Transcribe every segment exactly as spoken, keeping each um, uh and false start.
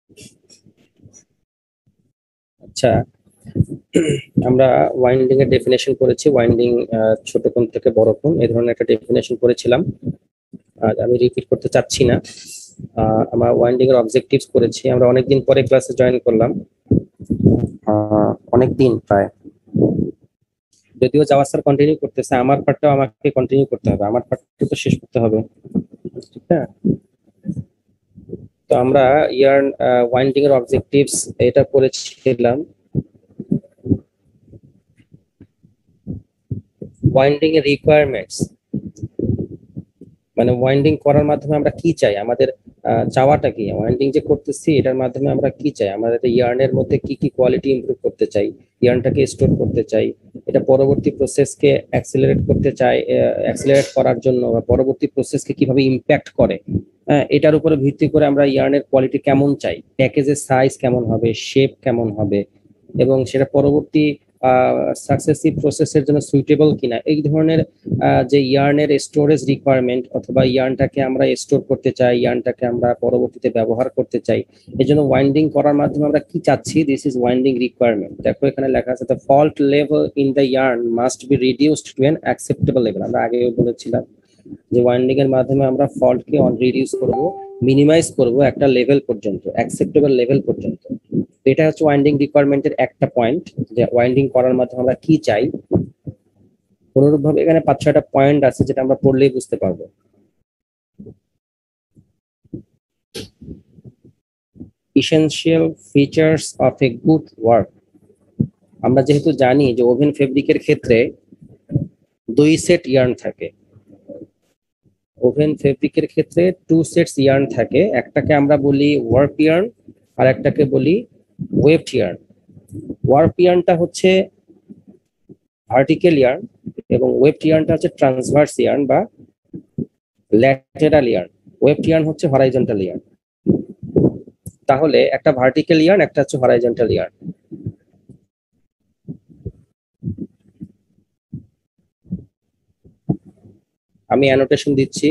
আচ্ছা, আমরা ওয়াইন্ডিং এর ডেফিনেশন করেছি। ওয়াইন্ডিং ছোট কোণ থেকে বড় কোণ, এই ধরনের একটা ডেফিনেশন করেছিলাম। আর আমি রিপিট করতে চাচ্ছি না। আমরা ওয়াইন্ডিং এর অবজেক্টিভস করেছি। আমরা অনেকদিন পরে ক্লাসে জয়েন করলাম, অনেকদিন প্রায়। যদিও যাওয়া স্যার কন্টিনিউ করতেছে, আমার পার্টটাও আমাকে কন্টিনিউ করতে হবে, আমার পার্টটা তো শেষ করতে হবে, ঠিক না? তো আমরা ইয়ার্ন ওয়াইন্ডিং এর অবজেক্টিভস এটা করেছিলাম। ওয়াইন্ডিং এর রিকোয়ারমেন্টস মানে ওয়াইন্ডিং করার মাধ্যমে আমরা কি চাই, আমাদের চাওয়াটা কি, ওয়াইন্ডিং যে করতেছি এটার মাধ্যমে আমরা কি চাই, আমাদের ইয়ার্নের মধ্যে কি কি কোয়ালিটি ইমপ্রুভ করতে চাই, ইয়ার্নটাকে স্টোর করতে চাই, এটা পরবর্তী প্রসেসকে অ্যাক্সিলারেট করতে চাই, অ্যাক্সিলারেট করার জন্য বা পরবর্তী প্রসেসকে কিভাবে ইম্প্যাক্ট করে, এটার উপরে ভিত্তি করে আমরা ইয়ার্নের কোয়ালিটি কেমন চাই, প্যাকেজের সাইজ কেমন হবে, শেপ কেমন হবে, এবং সেটা পরবর্তী সাকসেসিভ প্রসেসের জন্য সুইটেবল কিনা, এই ধরনের যে ইয়ার্নের স্টোরেজ রিকোয়ারমেন্ট অথবা ইয়ার্নটাকে আমরা স্টোর করতে চাই, ইয়ার্নটাকে আমরা পরবর্তীতে ব্যবহার করতে চাই, এই জন্য ওয়াইন্ডিং করার মাধ্যমে আমরা কি চাচ্ছি, দিস ইজ ওয়াইন্ডিং রিকোয়ারমেন্ট। দেখো এখানে লেখা আছে the fault level in the yarn must be reduced to an acceptable level. আমরা আগেও বলেছিলাম যে ওয়াইন্ডিং এর মাধ্যমে আমরা ফল্টকে অন রিডিউস করব, মিনিমাইজ করব একটা লেভেল পর্যন্ত, অ্যাকসেপ্টেবল লেভেল পর্যন্ত। এটা হচ্ছে ওয়াইন্ডিং রিকোয়ারমেন্টের একটা পয়েন্ট, যে ওয়াইন্ডিং করার মাধ্যমে আমরা কি চাই। অনুরূপভাবে এখানে পাঁচ ছয়টা পয়েন্ট আছে যেটা আমরা পড়লেই বুঝতে পারবো। essential features of a good work। আমরা যেহেতু জানি যে ওভেন ফেব্রিকের ক্ষেত্রে দুই সেট ইয়ার্ন থাকে, ওভেন ফেব্রিকের ক্ষেত্রে টু সেটস ইয়ার্ন থাকে, একটাকে আমরা বলি ওয়ার্প ইয়ার্ন আর একটাকে বলি ওয়েভড ইয়ার্ন। ওয়ার্প ইয়ার্নটা হচ্ছে ভার্টিক্যাল ইয়ার্ন এবং ওয়েভড ইয়ার্নটা হচ্ছে ট্রান্সভার্স ইয়ার্ন বা ল্যাটেরাল ইয়ার্ন। ওয়েভড ইয়ার্ন হচ্ছে হরাইজন্টাল ইয়ার্ন। তাহলে একটা ভার্টিক্যাল ইয়ার্ন, একটা হচ্ছে হরাইজন্টাল ইয়ার্ন। আমি অ্যানোটেশন দিচ্ছি।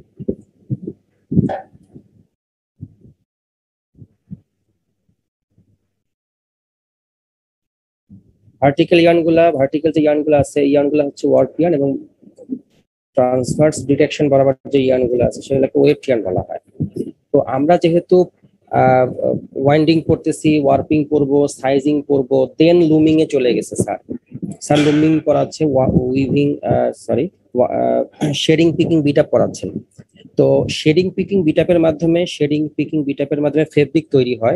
ভার্টিক্যাল ইয়ার্নগুলা, ভার্টিক্যাল যে ইয়ার্নগুলো আছে এই ইয়ার্নগুলো হচ্ছে ওয়ার্প ইয়ার্ন, এবং ট্রান্সভার্স ডিরেকশন বরাবর যে ইয়ার্নগুলো আছে সেগুলোকে ওয়েভড ইয়ার্ন বলা হয়। তো আমরা যেহেতু ওয়াইন্ডিং করতেছি, ওয়ার্পিং করব, সাইজিং করব, দেন লুমিং এ চলে গেছে স্যার। স্যার লুমিং করাচ্ছে, weaving sorry shedding picking beat up করাচ্ছেন। তো শেডিং পিকিং বিটআপের মাধ্যমে শেডিং পিকিং বিটআপের মাধ্যমে ফেব্রিক তৈরি হয়,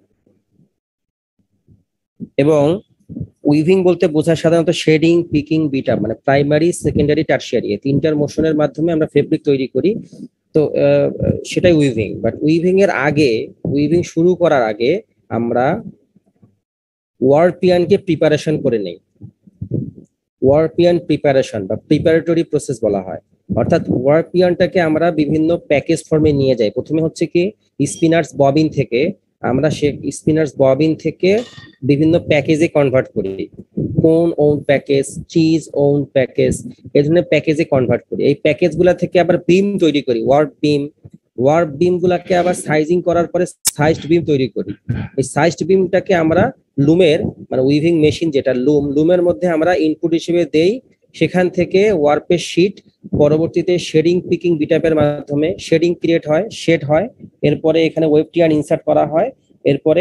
এবং উইভিং বলতে বোঝায় সাধারণত শেডিং পিকিং বিটআপ মানে প্রাইমারি, সেকেন্ডারি, টারশিয়ারি, এই তিনটার মোশনের মাধ্যমে আমরা ফেব্রিক তৈরি করি। তো সেটাই উইভিং। বাট উইভিং এর আগে, উইভিং শুরু করার আগে আমরা ওয়ার্পিয়ানকে প্রিপারেশন করে নেই। ওয়ার্পিয়ান প্রিপারেশন বা প্রিপারেটরি প্রসেস বলা হয়। অর্থাৎ ওয়ার্পিয়ানটাকে আমরা বিভিন্ন প্যাকেজ ফর্মে নিয়ে যাই। প্রথমে হচ্ছে কি স্পিনার্স ববিন থেকে আমরা সে স্পিনার্স ববিন থেকে বিভিন্ন প্যাকেজে কনভার্ট করি, cone wound package, cheese wound package, এই ধরনের প্যাকেজে কনভার্ট করি। এই প্যাকেজগুলা থেকে আবার বিম তৈরি করি, ওয়ার্প বিম। ওয়ার্প বিম গুলাকে আবার সাইজিং করার পরে সাইজড বিম তৈরি করি। এই সাইজড বিমটাকে আমরা লুমের মানে উইভিং মেশিন যেটা লুম, লুমের মধ্যে আমরা ইনপুট হিসেবে দেই। সেখান থেকে ওয়ার্পের শীট পরবর্তীতে শেডিং পিকিং বিটআপের মাধ্যমে শেডিং ক্রিয়েট হয়, শেড হয়। এরপরে এখানে ওয়েব টিয়ার ইনসার্ট করা হয়। এরপরে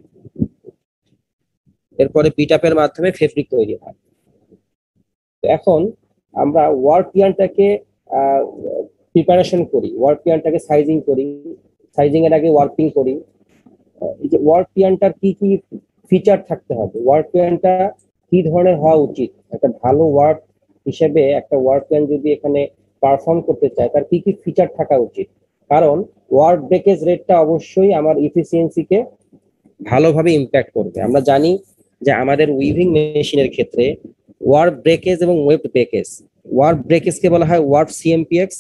এরপরে বিটআপের মাধ্যমে ফেব্রিক তৈরি হয়। এখন আমরা ওয়ার্পিয়ানটাকে প্রিপারেশন করি, ওয়ার্পিয়ানটাকে সাইজিং করি, সাইজিং এর আগে ওয়ার্পিং করি। এই যে ওয়ার্পিয়ানটার কি কি ফিচার থাকতে হবে, ওয়ার্পিয়ানটা কি ধরনের হওয়া উচিত, একটা ভালো ওয়ার্প হিসেবে একটা ওয়ার্পিয়ান যদি এখানে পারফর্ম করতে চায় তার কি কি ফিচার থাকা উচিত। কারণ ওয়ার্প ব্রেকেজ রেটটা অবশ্যই আমার ইফিসিয়েন্সিকে ভালোভাবে ইম্প্যাক্ট করবে। আমরা জানি যে আমাদের উইভিং মেশিনের ক্ষেত্রে ওয়ার্প ব্রেকেজ এবং ওয়েব ব্রেকেজ, ওয়ার্প ব্রেকেজকে বলা হয় warp CMPX,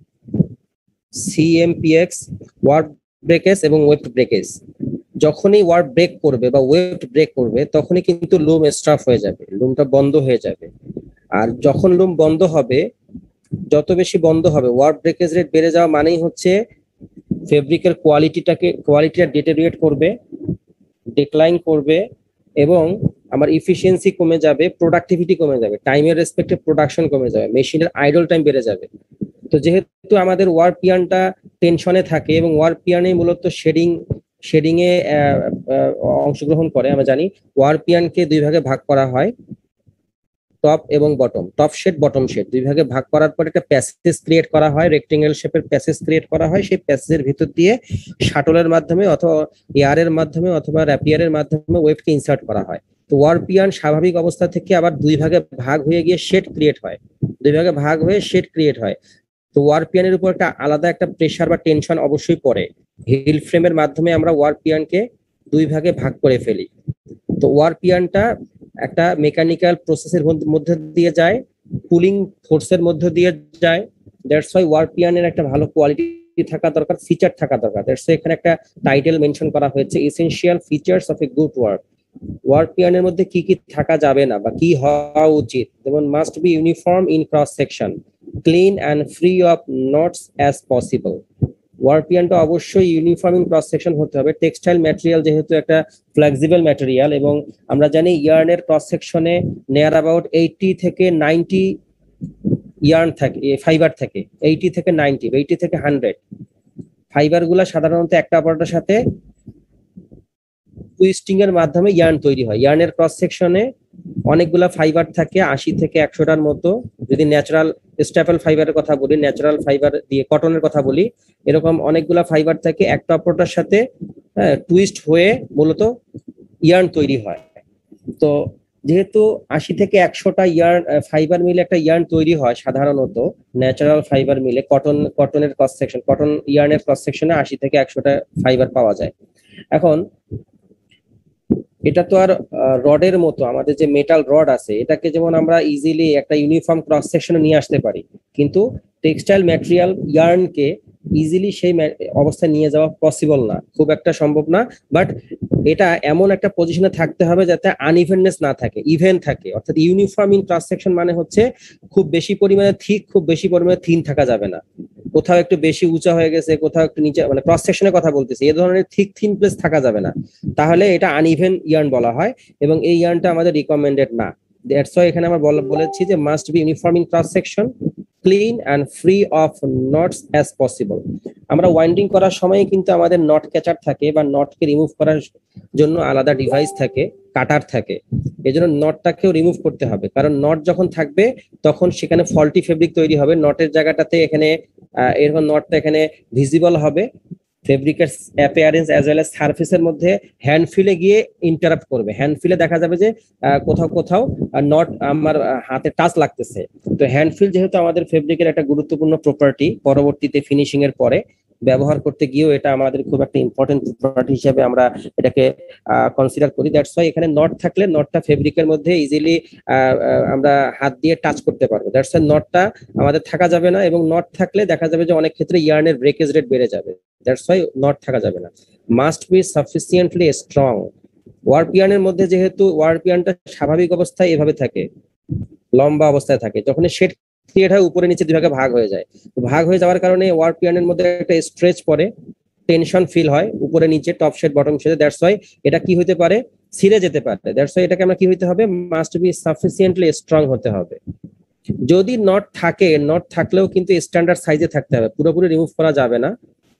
CMPX warp breakage এবং ওয়েব ব্রেকেজ। যখনই ওয়ার্প ব্রেক করবে বা ওয়েব ব্রেক করবে তখনই কিন্তু লুম স্টাফ হয়ে যাবে, লুমটা বন্ধ হয়ে যাবে। আর যখন লুম বন্ধ হবে, যত বেশি বন্ধ হবে ওয়ার্প ব্রেকেজ রেট বেড়ে যাওয়া মানেই হচ্ছে ফেব্রিকের কোয়ালিটিটাকে কোয়ালিটিটা ডিটেরিয়েট করবে, ডিক্লাইন করবে এবং আমার ইফিসিয়েন্সি কমে যাবে, প্রোডাক্টিভিটি কমে যাবে, টাইমের রেসপেক্টে প্রোডাকশন কমে যাবে, মেশিনের আইডল টাইম বেড়ে যাবে। তো যেহেতু আমাদের ওয়ার্ক পিয়ানটা টেনশনে থাকে এবং ওয়ার্ক পিয়ানে মূলত শেডিং শেডিং এ অংশগ্রহণ করে, আমরা জানি ওয়ার্ক পিয়ানকে দুই ভাগে ভাগ করা হয়, টপ এবং bottom, top shed bottom shed দুই ভাগে ভাগ করার পর একটা প্যাসেজ ক্রিয়েট করা হয়, রেক্টেঙ্গেল শেপের প্যাসেজ ক্রিয়েট করা হয়। সেই প্যাসেজের ভিতর দিয়ে শাটলের মাধ্যমে অথবা এয়ারের মাধ্যমে অথবা র্যাপিয়ারের মাধ্যমে ওয়েবকে ইনসার্ট করা হয়। তো ওয়ার্ক পিয়ান স্বাভাবিক অবস্থা থেকে আবার দুই ভাগে ভাগ হয়ে গিয়ে শেড ক্রিয়েট হয়, দুই ভাগে ভাগ হয়ে শেড ক্রিয়েট হয়। তো ওয়ার্ক পিয়ানের উপর একটা আলাদা একটা প্রেসার বা টেনশন অবশ্যই পড়ে। হিল ফ্রেমের মাধ্যমে আমরা ওয়ার্ক পিয়ানকে দুই ভাগে ভাগ করে ফেলি। তো ওয়ার্ক পিয়ানটা একটা মেকানিক্যাল প্রসেসের মধ্যে দিয়ে যায়, কুলিং ফোর্সের মধ্যে দিয়ে যায়। দ্যাটস ওয়াই ওয়ার্ক পিয়ানের একটা ভালো কোয়ালিটি থাকা দরকার, ফিচার থাকা দরকার। দ্যাটস ওয়াই এখানে একটা টাইটেল মেনশন করা হয়েছে, essential features of a good work. Work পিয়ানের মধ্যে কি কি থাকা যাবে না বা কি হওয়া উচিত, যেমন must be uniform in cross section, clean and free of knots as possible. Work পিয়ানটা অবশ্যই ইউনিফর্ম ইন ক্রস সেকশন হতে হবে। টেক্সটাইল ম্যাটেরিয়াল যেহেতু একটা ফ্লেক্সিবল ম্যাটেরিয়াল এবং আমরা জানি ইয়ার্নের ক্রস সেকশনে নিয়ার অ্যাবাউট এইটি থেকে নাইনটি ইয়ার্ন থাকে, ফাইবার থাকে, এইটি থেকে নাইনটি, এইটি থেকে হান্ড্রেড। ফাইবার গুলা সাধারণত একটা অপরটার সাথে টুইস্টিং এর মাধ্যমে ইয়ার্ন তৈরি হয়। ইয়ার্নের ক্রস সেকশনে অনেকগুলা ফাইবার থাকে, আশি থেকে একশোটার মতো। যদি ন্যাচারাল স্ট্যাপল ফাইবারের কথা বলি, ন্যাচারাল ফাইবার দিয়ে কটনের কথা বলি, এরকম অনেকগুলা ফাইবার থাকে, একটা অপরটার সাথে টুইস্ট হয়ে মূলত ইয়ার্ন তৈরি হয়। তো যেহেতু আশি থেকে একশোটা ইয়ার্ন ফাইবার মিলে একটা ইয়ার্ন তৈরি হয় সাধারণত ন্যাচারাল ফাইবার মিলে, কটন কটনের ক্রস সেকশন কটন ইয়ার্নের ক্রস সেকশনে আশি থেকে একশোটা ফাইবার পাওয়া যায়। এখন এটা তো আর রডের মতো, আমাদের যে মেটাল রড আছে এটাকে যেমন আমরা ইজিলি একটা ইউনিফর্ম ক্রস সেকশনে নিয়ে আসতে পারি, কিন্তু টেক্সটাইল ম্যাটেরিয়াল ইয়ার্নকে ইজিলি সেই অবস্থায় নিয়ে যাওয়া পসিবল না, খুব একটা সম্ভব না। বাট এটা এমন একটা পজিশনে থাকতে হবে যাতে আনইভেননেস না থাকে, ইভেন থাকে। অর্থাৎ ইউনিফর্ম ইন ক্রস সেকশন মানে হচ্ছে খুব বেশি পরিমাণে থিক, খুব বেশি পরিমাণে থিন থাকা যাবে না। কোথাও একটু বেশি উঁচা হয়ে গেছে, কোথাও একটু নিচে, মানে ক্রস সেকশনের কথা বলতেছি, এই ধরনের থিক থিন প্লেস থাকা যাবে না, তাহলে এটা আনইভেন ইয়ার্ন বলা হয় এবং এই ইয়ার্নটা আমাদের রিকমেন্ডেড না। দ্যাটস ওয়াই এখানে আমরা বলেছি যে must be uniform in cross section, clean and free of knots as possible. আমরা ওয়াইন্ডিং করার সময় কিন্তু আমাদের নট ক্যাচার থাকে বা নটকে রিমুভ করার জন্য আলাদা ডিভাইস থাকে, কাটার থাকে। এই জন্য নটটাকেও রিমুভ করতে হবে, কারণ নট যখন থাকবে তখন সেখানে ফল্টি ফেব্রিক তৈরি হবে। নটের জায়গাটাতে এখানে এরকম নটটা এখানে ভিজিবল হবে, ফেব্রিকের অ্যাপিয়ারেন্স অ্যাজ ওয়েল এজ সারফেসের মধ্যে হ্যান্ড ফিলে গিয়ে ইন্টারাপ্ট করবে। হ্যান্ড ফিলে দেখা যাবে যে কোথাও কোথাও নট আমার হাতে টাচ লাগতেছে। তো হ্যান্ড ফিল যেহেতু আমাদের ফেব্রিকের একটা গুরুত্বপূর্ণ প্রপার্টি, পরবর্তীতে ফিনিশিং এর পরে ব্যবহার করতে গিয়েও এটা আমাদের খুব একটা ইম্পর্টেন্ট প্রপার্টি হিসেবে আমরা এটাকে কনসিডার করি। দ্যাটস ওয়াই এখানে নট থাকলে নটটা ফেব্রিকের মধ্যে ইজিলি আমরা হাত দিয়ে টাচ করতে পারবো। দ্যাটস ওয়াই নটটা আমাদের থাকা যাবে না, এবং নট থাকলে দেখা যাবে যে অনেক ক্ষেত্রে ইয়ার্নের ব্রেকেজ রেট বেড়ে যাবে। দ্যাটস ওয়াই নট থাকা যাবে না। Must be sufficiently strong. Work ইয়ার্নের মধ্যে যেহেতু ওয়ার্ক ইয়ার্নটা স্বাভাবিক অবস্থায় এভাবে থাকে, লম্বা অবস্থায় থাকে, যখন শেড ক্রিয়েট হয় উপরে নিচে দুই ভাগে ভাগ হয়ে যায়। ভাগ হয়ে যাওয়ার কারণে ওয়ার্ক পিয়ানের মধ্যে একটা স্ট্রেচ পড়ে, টেনশন ফিল হয় উপরে নিচে, টপ শেড বটম শেডে। দ্যাটস ওয়াই এটা কি হতে পারে, ছিঁড়ে যেতে পারে। দ্যাটস ওয়াই এটাকে আমরা কি হতে হবে, মাস্ট বি সাফিসিয়েন্টলি স্ট্রং হতে হবে। যদি নট থাকে, নট থাকলেও কিন্তু স্ট্যান্ডার্ড সাইজে থাকতে হবে, পুরোপুরি রিমুভ করা যাবে না।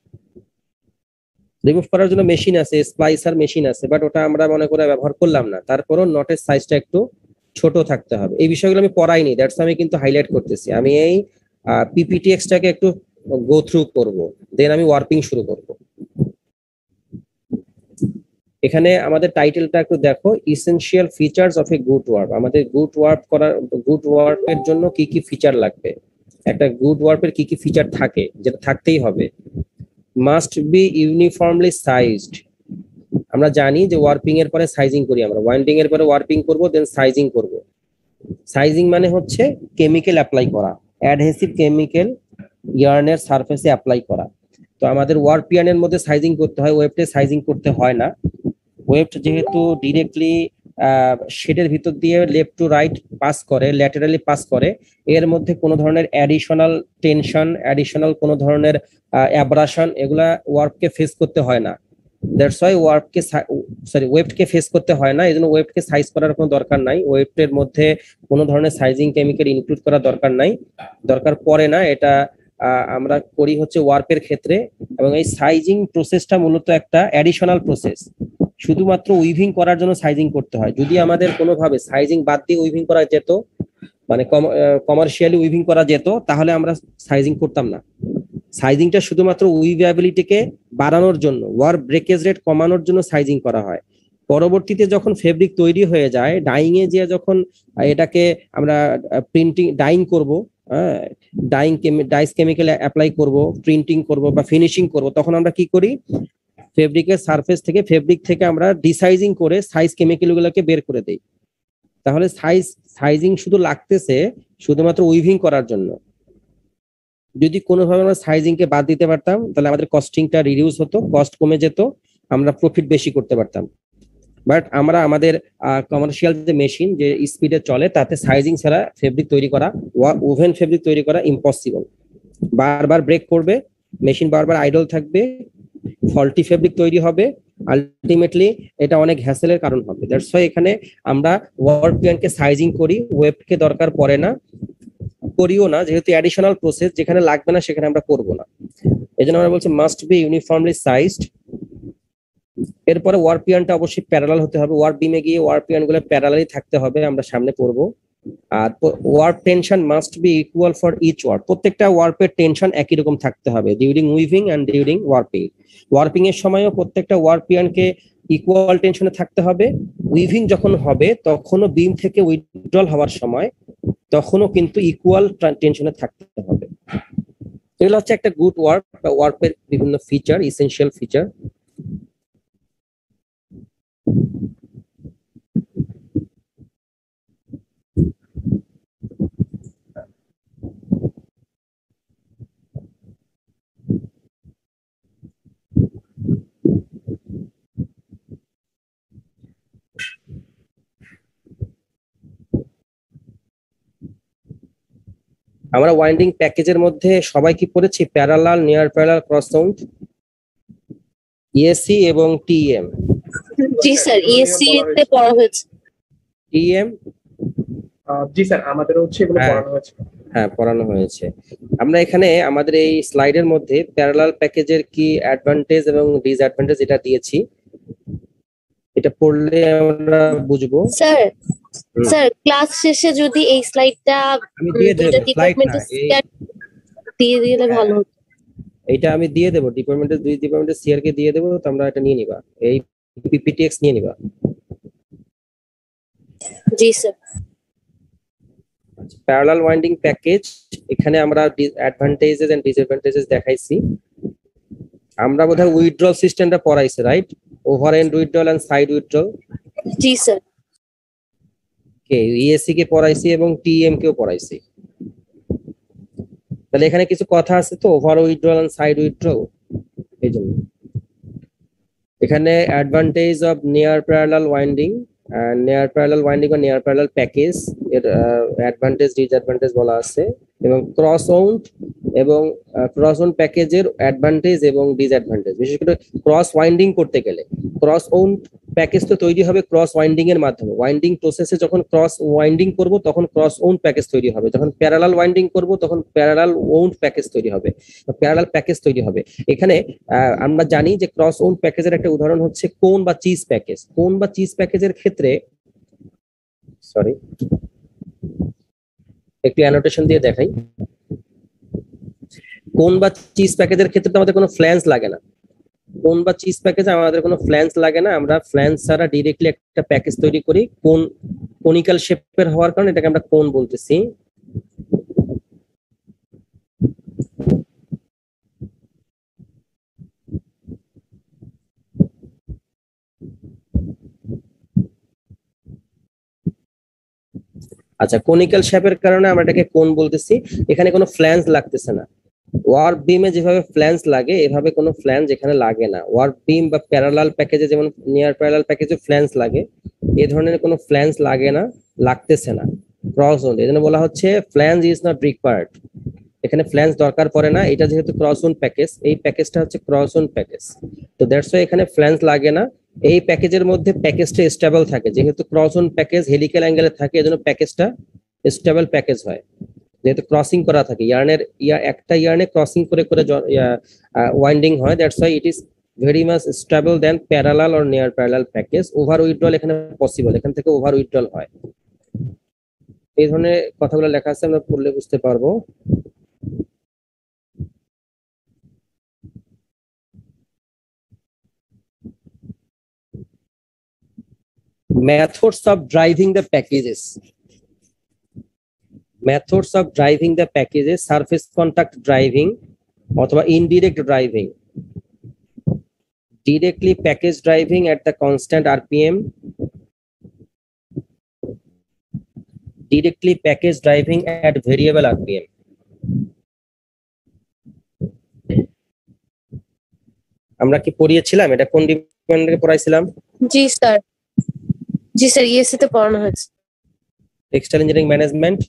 রিমুভ করার জন্য মেশিন আছে, স্প্লাইসার মেশিন আছে, বাট ওটা আমরা মনে করে ব্যবহার করলাম না। তারপরও নটের সাইজটা একটু ছোট থাকতে হবে। এই বিষয়গুলো আমি পড়াইনি, দ্যাটস আমি কিন্তু হাইলাইট করতেছি। আমি এই পিপিটিএক্সটাকে একটু গো থ্রু করব, দেন আমি ওয়ার্পিং শুরু করব। এখানে আমাদের টাইটেলটা একটু দেখো, essential features of a good work. আমাদের গুড ওয়ার্ক করার, গুড ওয়ার্কের জন্য কি কি ফিচার লাগবে, একটা গুড ওয়ার্কের কি কি ফিচার থাকে, যেটা থাকতেই হবে। Must be uniformly sized. আমরা জানি যে ওয়ার্পিং এর পরে সাইজিং করি, আমরা ওয়াইন্ডিং এর পরে ওয়ার্পিং করব, দেন সাইজিং করব। সাইজিং মানে হচ্ছে কেমিক্যাল অ্যাপ্লাই করা, অ্যাডহেসিভ কেমিক্যাল ইয়ার্নের সারফেসে অ্যাপ্লাই করা। তো আমাদের ওয়ার্ক পিয়ানের মধ্যে সাইজিং করতে হয়, ওয়েবটে সাইজিং করতে হয় না। ওয়েবট যেহেতু ডিরেক্টলি শেডের ভিতর দিয়ে লেফট টু রাইট পাস করে, ল্যাটারালি পাস করে, এর মধ্যে কোনো ধরনের অ্যাডিশনাল টেনশন, অ্যাডিশনাল কোনো ধরনের অ্যাব্রাশন এগুলা ওয়ার্পকে ফেস করতে হয় না। দ্যাটস ওয়াই ওয়ার্পকে সরি ওয়েবকে ফেস করতে হয় না, এই জন্য ওয়েবকে সাইজ করার কোনো দরকার নাই, ওয়েবের মধ্যে কোনো ধরনের সাইজিং কেমিক্যাল ইনক্লুড করার দরকার নাই, দরকার পড়ে না। এটা আমরা করি হচ্ছে ওয়ার্পের ক্ষেত্রে, এবং এই সাইজিং প্রসেসটা মূলত একটা অ্যাডিশনাল প্রসেস, শুধুমাত্র উইভিং করার জন্য সাইজিং করতে হয়। যদি আমাদের কোনোভাবে সাইজিং বাদ দিয়ে উইভিং করা যেত, মানে কমার্শিয়ালি উইভিং করা যেত, তাহলে আমরা সাইজিং করতাম না। সাইজিংটা শুধুমাত্র উইভেবিলিটিকে বাড়ানোর জন্য, ওয়ার্প ব্রেকেজ রেট কমানোর জন্য সাইজিং করা হয়। পরবর্তীতে যখন ফেব্রিক তৈরি হয়ে যায়, ডাইং এ যে যখন এটাকে আমরা প্রিন্টিং ডাইং করব, হ্যাঁ ডাইং ডাইস কেমিক্যাল অ্যাপ্লাই করব, প্রিন্টিং করব বা ফিনিশিং করব, তখন আমরা কি করি, ফেব্রিকের সারফেস থেকে ফেব্রিক থেকে আমরা ডিসাইজিং করে সাইজ কেমিক্যালগুলোকে বের করে দেই। তাহলে সাইজ সাইজিং শুধু লাগতেছে শুধুমাত্র উইভিং করার জন্য। যদি কোনোভাবে আমরা সাইজিংকে বাদ দিতে পারতাম তাহলে আমাদের কস্টিংটা রিডিউস হতো, কস্ট কমে যেত, আমরা প্রফিট বেশি করতে পারতাম। বাট আমরা আমাদের কমার্শিয়াল যে মেশিন যে স্পিডে চলে তাতে সাইজিং ছাড়া ফেব্রিক তৈরি করা, ওভেন ফেব্রিক তৈরি করা ইম্পসিবল। বারবার ব্রেক করবে, মেশিন বারবার আইডল থাকবে, ফল্টি ফেব্রিক তৈরি হবে, আলটিমেটলি এটা অনেক হ্যাসেলের কারণ হবে। দ্যাটস ওয়াই এখানে আমরা ওয়ার্পিয়ানকে সাইজিং করি, ওয়েবকে দরকার পড়ে না, করিও না, যেহেতু অ্যাডিশনাল প্রসেস, যেখানে লাগবে না সেখানে আমরা করব না। এই জন্য আমরা বলছি মাস্ট বি ইউনিফর্মলি সাইজড। এরপরে ওয়ার্পিয়ানটা অবশ্যই প্যারালাল হতে হবে, ওয়ার্প বিমে গিয়ে ওয়ার্পিয়ান গুলো প্যারালালি থাকতে হবে, আমরা সামনে পড়বো। আর warp tension must be equal for each warp, প্রত্যেকটা ওয়ার্পের টেনশন একই রকম থাকতে হবে during weaving and during warping. Warping এর সময়ও প্রত্যেকটা ওয়ার্পিয়ানকে ইকুয়াল টেনশনে থাকতে হবে। উইভিং যখন হবে তখনও বিম থেকে উইথড্রল হওয়ার সময় তখনও কিন্তু ইকুয়াল টেনশনে থাকতে হবে। এগুলো হচ্ছে একটা গুড ওয়ার্প বা ওয়ার্পের বিভিন্ন ফিচার, ইসেনশিয়াল ফিচার। আমরা ওয়াইন্ডিং প্যাকেজের মধ্যে সবাই কি পড়েছি? Parallel, near parallel, cross wound, ESC এবং টিএম। জি স্যার, ইএসসি তে পড়া হয়েছে। টিএম জি স্যার, আমাদের হচ্ছে এগুলো পড়ানো হয়েছে। হ্যাঁ, পড়ানো হয়েছে। আমরা এখানে আমাদের এই স্লাইডের মধ্যে প্যারালাল প্যাকেজের কি অ্যাডভান্টেজ এবং ডিসঅ্যাডভান্টেজ এটা দিয়েছি, এটা পড়লে আমরা বুঝবো। স্যার স্যার ক্লাস শেষে যদি এই স্লাইডটা আমি দিয়ে দেব, স্লাইড না দিয়ে দিলে ভালো হতো। এইটা আমি দিয়ে দেব ডিপার্টমেন্টের, দুই ডিপার্টমেন্টের সিআর কে দিয়ে দেব, তোমরা এটা নিয়ে নিবা, এই পিপিটিএক্স নিয়ে নিবা। জি স্যার। প্যারালাল ওয়াইন্ডিং প্যাকেজ, এখানে আমরা অ্যাডভান্টেজেস এন্ড ডিসঅ্যাডভান্টেজেস দেখাইছি। আমরা বোধহয় উইথড্রল সিস্টেমটা পড়াইছে, right? Over end withdrawal and side withdrawal. জি স্যার। কে ইএসসি কে পড়াইছি এবং টিএম কেও পড়াইছি। তাহলে এখানে কিছু কথা আছে তো, over withdrawal and side withdrawal. এইজন্য এখানে advantage of near parallel winding, near parallel winding বা নিয়ার প্যারালাল প্যাকেজ এর অ্যাডভান্টেজ ডিসঅ্যাডভান্টেজ বলা আছে, এবং ক্রস ওয়াউন্ড এবং ক্রস ওয়াউন্ড প্যাকেজের অ্যাডভান্টেজ এবং ডিসঅ্যাডভান্টেজ। বিশেষ করে ক্রস ওয়াইন্ডিং করতে গেলে ক্রস ওয়াউন্ড প্যাকেজ তো তৈরি হবে ক্রস ওয়াইন্ডিং এর মাধ্যমে। ওয়াইন্ডিং প্রসেসে যখন ক্রস ওয়াইন্ডিং করব তখন ক্রস ওয়াউন্ড প্যাকেজ তৈরি হবে, যখন প্যারালাল ওয়াইন্ডিং করব তখন প্যারালাল ওয়াউন্ড প্যাকেজ তৈরি হবে, প্যারালাল প্যাকেজ তৈরি হবে। এখানে আমরা জানি যে ক্রস ওয়াউন্ড প্যাকেজের একটা উদাহরণ হচ্ছে কোন বা চিজ প্যাকেজ। কোন বা চিজ প্যাকেজের ক্ষেত্রে, সরি একটু অ্যানোটেশন দিয়ে দেখাই। কোন বা চিজ প্যাকেজের ক্ষেত্রে তো আমাদের কোনো ফ্ল্যান্স লাগে না। কোন বা চিজ প্যাকেজে আমাদের কোনো ফ্ল্যান্স লাগে না, আমরা ফ্ল্যান্স ছাড়া ডিরেক্টলি একটা প্যাকেজ তৈরি করি। কোন কোনিক্যাল শেপের হওয়ার কারণে এটাকে আমরা কোন বলতেছি। আচ্ছা, কোনিক্যাল শেপের কারণে আমরা এটাকে কোন বলতেছি। এখানে কোনো ফ্ল্যান্স লাগতেছে না। ওয়ার্প বিমে যেভাবে ফ্ল্যান্স লাগে এভাবে কোনো ফ্ল্যান্স এখানে লাগে না। ওয়ার্প বিম বা প্যারালাল প্যাকেজে যেমন নিয়ার প্যারালাল প্যাকেজে ফ্ল্যান্স লাগে, এই ধরনের কোনো ফ্ল্যাঞ্জ লাগে না, লাগতেছে না, ক্রস ওন, এই জন্য বলা হচ্ছে ফ্ল্যাঞ্জ ইজ নট রিকোয়ার্ড। এখানে ফ্ল্যাঞ্জ দরকার পড়ে না, এটা যেহেতু ক্রস ওন প্যাকেজ, এই প্যাকেজটা হচ্ছে ক্রস ওন প্যাকেজ, তো দ্যাটস ওয়াই এখানে ফ্ল্যাঞ্জ লাগে না। এই প্যাকেজের মধ্যে প্যাকেজটা স্টেবল থাকে, যেহেতু ক্রস ওন প্যাকেজ হেলিক্যাল অ্যাঙ্গেলে থাকে, এজন্য প্যাকেজটা স্টেবল প্যাকেজ হয়, যেহেতু ক্রসিং করা থাকে ইয়ার্নের, ইয়া একটা ইয়ার্নে ক্রসিং করে করে ওয়াইন্ডিং হয়, that's why it is very much stable then parallel or near parallel package. Over withdrawal এখানে পসিবল, এখান থেকে ওভার উইথড্রল হয়। এই ধরনের কথাগুলো লেখা আছে, আমরা পড়লে বুঝতে পারবো। Methods of driving the packages. Methods of driving the packages: surface contact driving অথবা indirect driving, directly package driving at the constant R P M, directly package driving at variable R P M. আমরা কি পড়িয়েছিলাম এটা, কোন ডিপার্টমেন্টে পড়াইছিলাম? জি sir, জি sir ESC তে পড়ানো হয়েছে। Textile engineering management.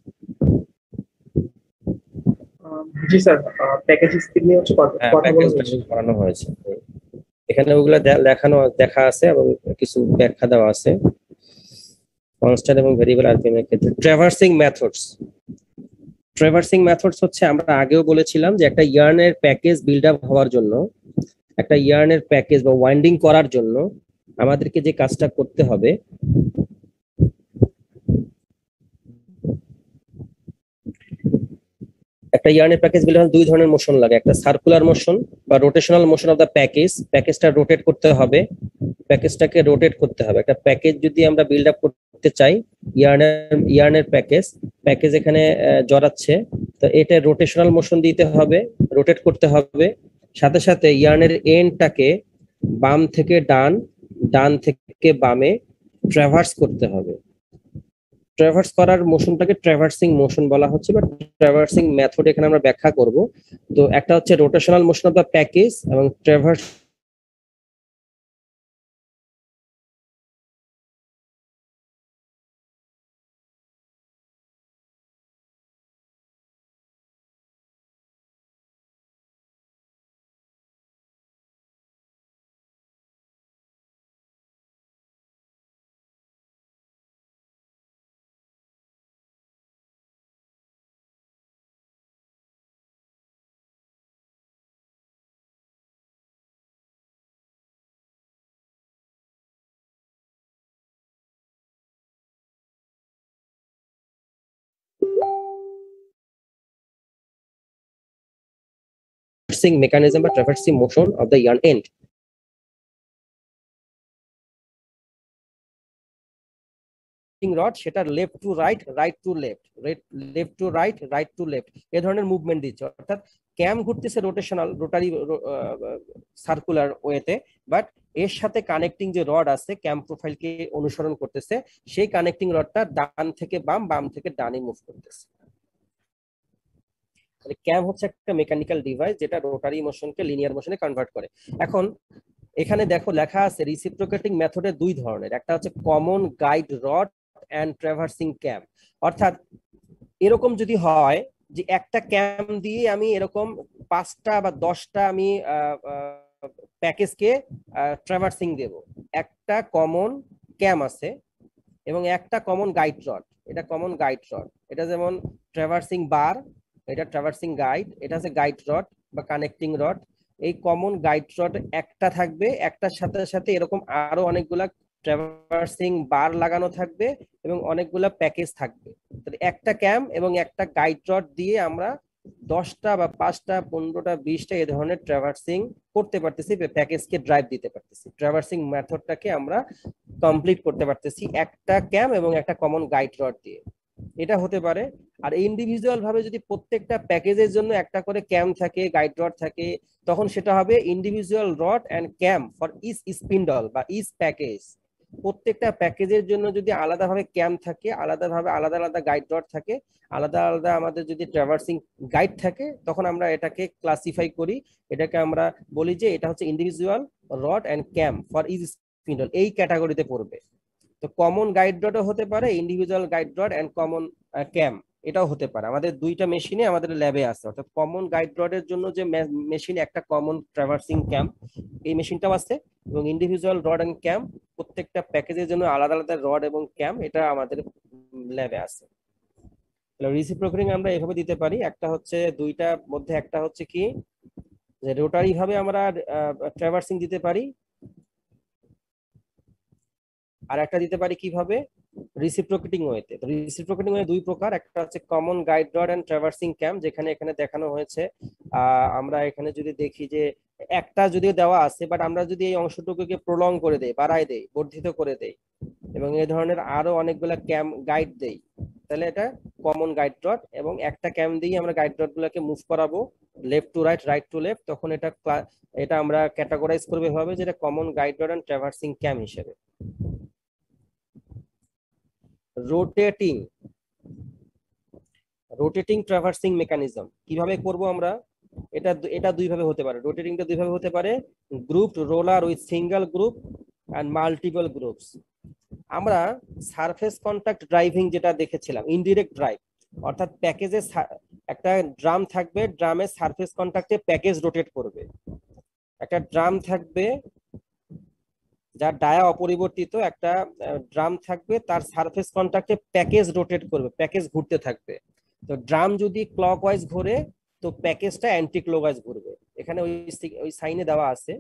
জি স্যার, প্যাকেজ স্কিল নিয়ে হচ্ছে কথা হ্যাঁ, কথা বলা প্যাকেজ হয়েছে। ড্রাইভিং পড়ানো হয়েছে, এখানে ওগুলা দে- লেখানো দেখা আছে এবং কিছু ব্যাখ্যা দেওয়া আছে কনস্ট্যান্ট এবং ভেরিয়েবল আরপিএম এর ক্ষেত্রে। ট্র্যাভার্সিং মেথডস, ট্র্যাভার্সিং মেথডস হচ্ছে আমরা আগেও বলেছিলাম যে একটা ইয়ার্নের প্যাকেজ বিল্ড আপ হওয়ার জন্য, একটা ইয়ার্নের প্যাকেজ বা ওয়াইন্ডিং করার জন্য আমাদেরকে যে কাজটা করতে হবে, একটা ইয়ার্নের প্যাকেজ বিল্ড হওয়ার দুই ধরনের মোশন লাগে, একটা সার্কুলার মোশন বা rotational motion of the package, প্যাকেজটা রোটেট করতে হবে, প্যাকেজটাকে রোটেট করতে হবে। একটা প্যাকেজ যদি আমরা বিল্ড আপ করতে চাই, ইয়ার্নের ইয়ার্নের প্যাকেজ প্যাকেজ এখানে আহ, জড়াচ্ছে, তো এটা রোটেশনাল মোশন দিতে হবে, রোটেট করতে হবে, সাথে সাথে ইয়ার্নের এন্ডটাকে বাম থেকে ডান, ডান থেকে বামে ট্র্যাভার্স করতে হবে। ট্র্যাভার্স করার মোশনটাকে ট্র্যাভার্সিং মোশন বলা হচ্ছে বা ট্র্যাভার্সিং মেথড এখানে আমরা ব্যাখ্যা করব। তো একটা হচ্ছে rotational motion of the package এবং ট্র্যাভার্স mechanism বা traversing motion of the yarn end. Rod সেটা left to right, right to left, left to right, right to left, এ ধরনের মুভমেন্ট দিচ্ছে, অর্থাৎ ক্যাম ঘুরতেছে রোটেশনাল রোটারি সার্কুলার ওয়েতে, but এর সাথে কানেক্টিং যে রড আছে ক্যাম প্রোফাইলকে অনুসরণ করতেছে, সেই কানেক্টিং রডটা ডান থেকে বাম, বাম থেকে ডানে মুভ করতেছে। ক্যাম হচ্ছে একটা মেকানিক্যাল ডিভাইস যেটা রোটারি মোশনকে লিনিয়ার মোশনে কনভার্ট করে। এখন এখানে দেখো লেখা আছে রিসিপ্রোকেটিং মেথডের দুই ধরনের, একটা হচ্ছে common guide rod and traversing cam, অর্থাৎ এরকম যদি হয় যে একটা ক্যাম দিয়ে আমি এরকম পাঁচটা বা দশটা আমি প্যাকেজকে ট্র্যাভার্সিং দেব, একটা কমন ক্যাম আছে এবং একটা কমন গাইড রড, এটা কমন গাইড রড, এটা যেমন ট্র্যাভার্সিং বার, এটা ট্র্যাভার্সিং গাইড, এটা হচ্ছে গাইড রড বা কানেক্টিং রড। এই কমন গাইড রড একটা থাকবে, একটার সাথে সাথে এরকম আরো অনেকগুলা ট্র্যাভার্সিং বার লাগানো থাকবে এবং অনেকগুলা প্যাকেজ থাকবে। একটা ক্যাম এবং একটা গাইড রড দিয়ে আমরা দশটা বা পাঁচটা, পনেরোটা, বিশটা এই ধরনের ট্র্যাভার্সিং করতে পারতেছি, প্যাকেজকে ড্রাইভ দিতে পারতেছি, ট্র্যাভার্সিং মেথডটাকে আমরা কমপ্লিট করতে পারতেছি একটা ক্যাম এবং একটা কমন গাইড রড দিয়ে। এটা হতে পারে। আর ইন্ডিভিজুয়াল ভাবে যদি প্রত্যেকটা প্যাকেজের জন্য একটা করে ক্যাম থাকে, গাইড রড থাকে, তখন সেটা হবে individual rod and cam for each spindle বা ইচ প্যাকেজ। প্রত্যেকটা প্যাকেজের জন্য যদি আলাদাভাবে ক্যাম থাকে, আলাদাভাবে আলাদা আলাদা গাইড রড থাকে, আলাদা আলাদা আমাদের যদি ট্র্যাভার্সিং গাইড থাকে, তখন আমরা এটাকে ক্লাসিফাই করি, এটাকে আমরা বলি যে এটা হচ্ছে individual rod and cam for each spindle, এই ক্যাটাগরিতে পড়বে। তো কমন গাইড রডও হতে পারে, individual guide rod and common cam এটাও হতে পারে। আমাদের দুইটা মেশিনে আমাদের ল্যাবে আছে, অর্থাৎ কমন গাইড রডের জন্য যে মেশিন, একটা কমন ট্রাভার্সিং ক্যাম, এই মেশিনটাও আছে, এবং ইন্ডিভিজুয়াল রড এন্ড ক্যাম প্রত্যেকটা প্যাকেজের জন্য আলাদা আলাদা রড এবং ক্যাম, এটা আমাদের ল্যাবে আছে। রিসিপ্রোকেটিং আমরা এভাবে দিতে পারি, একটা হচ্ছে দুইটার মধ্যে একটা হচ্ছে কি যে রোটারি ভাবে আমরা ট্রাভার্সিং দিতে পারি, আর একটা দিতে পারি কিভাবে, রিসিপ্রোকেটিং ওয়েতে। তো রিসিপ্রোকেটিং ওয়ে দুই প্রকার, একটা হচ্ছে common guide rod and traversing cam, যেখানে এখানে দেখানো হয়েছে। আহ আমরা এখানে যদি দেখি যে একটা যদিও দেওয়া আছে, বাট আমরা যদি এই অংশটুকুকে প্রলং করে দেই, বাড়াই দেই, বর্ধিত করে দেই, এবং এই ধরনের আরো অনেকগুলা ক্যাম গাইড দেই, তাহলে এটা কমন গাইড রড। এবং একটা ক্যাম দিয়ে আমরা গাইড রড গুলাকে মুভ করাবো left to right, right to left, তখন এটা এটা আমরা ক্যাটাগরাইজ করবে ভাবে যেটা common guide rod and traversing cam হিসেবে। রোটেটিং রোটেটিং ট্রাভার্সিং মেকানিজম কিভাবে করব আমরা, এটা এটা দুই ভাবে হতে পারে। রোটেটিংটা দুই ভাবে হতে পারে, grouped roller with single group and multiple groups. আমরা সারফেস কন্টাক্ট ড্রাইভিং যেটা দেখেছিলাম, ইনডিরেক্ট ড্রাইভ, অর্থাৎ প্যাকেজে একটা ড্রাম থাকবে, ড্রামের সারফেস কন্টাক্টে প্যাকেজ রোটেট করবে। একটা ড্রাম থাকবে যার ডায়া অপরিবর্তিত, একটা ড্রাম থাকবে, তার সারফেস কন্টাক্টে প্যাকেজ রোটেট করবে, প্যাকেজ ঘুরতে থাকবে। তো ড্রাম যদি ক্লকওয়াইজ ঘুরে তো প্যাকেজটা অ্যান্টি ক্লকওয়াইজ ঘুরবে, এখানে ওই ওই সাইনে দেওয়া আছে।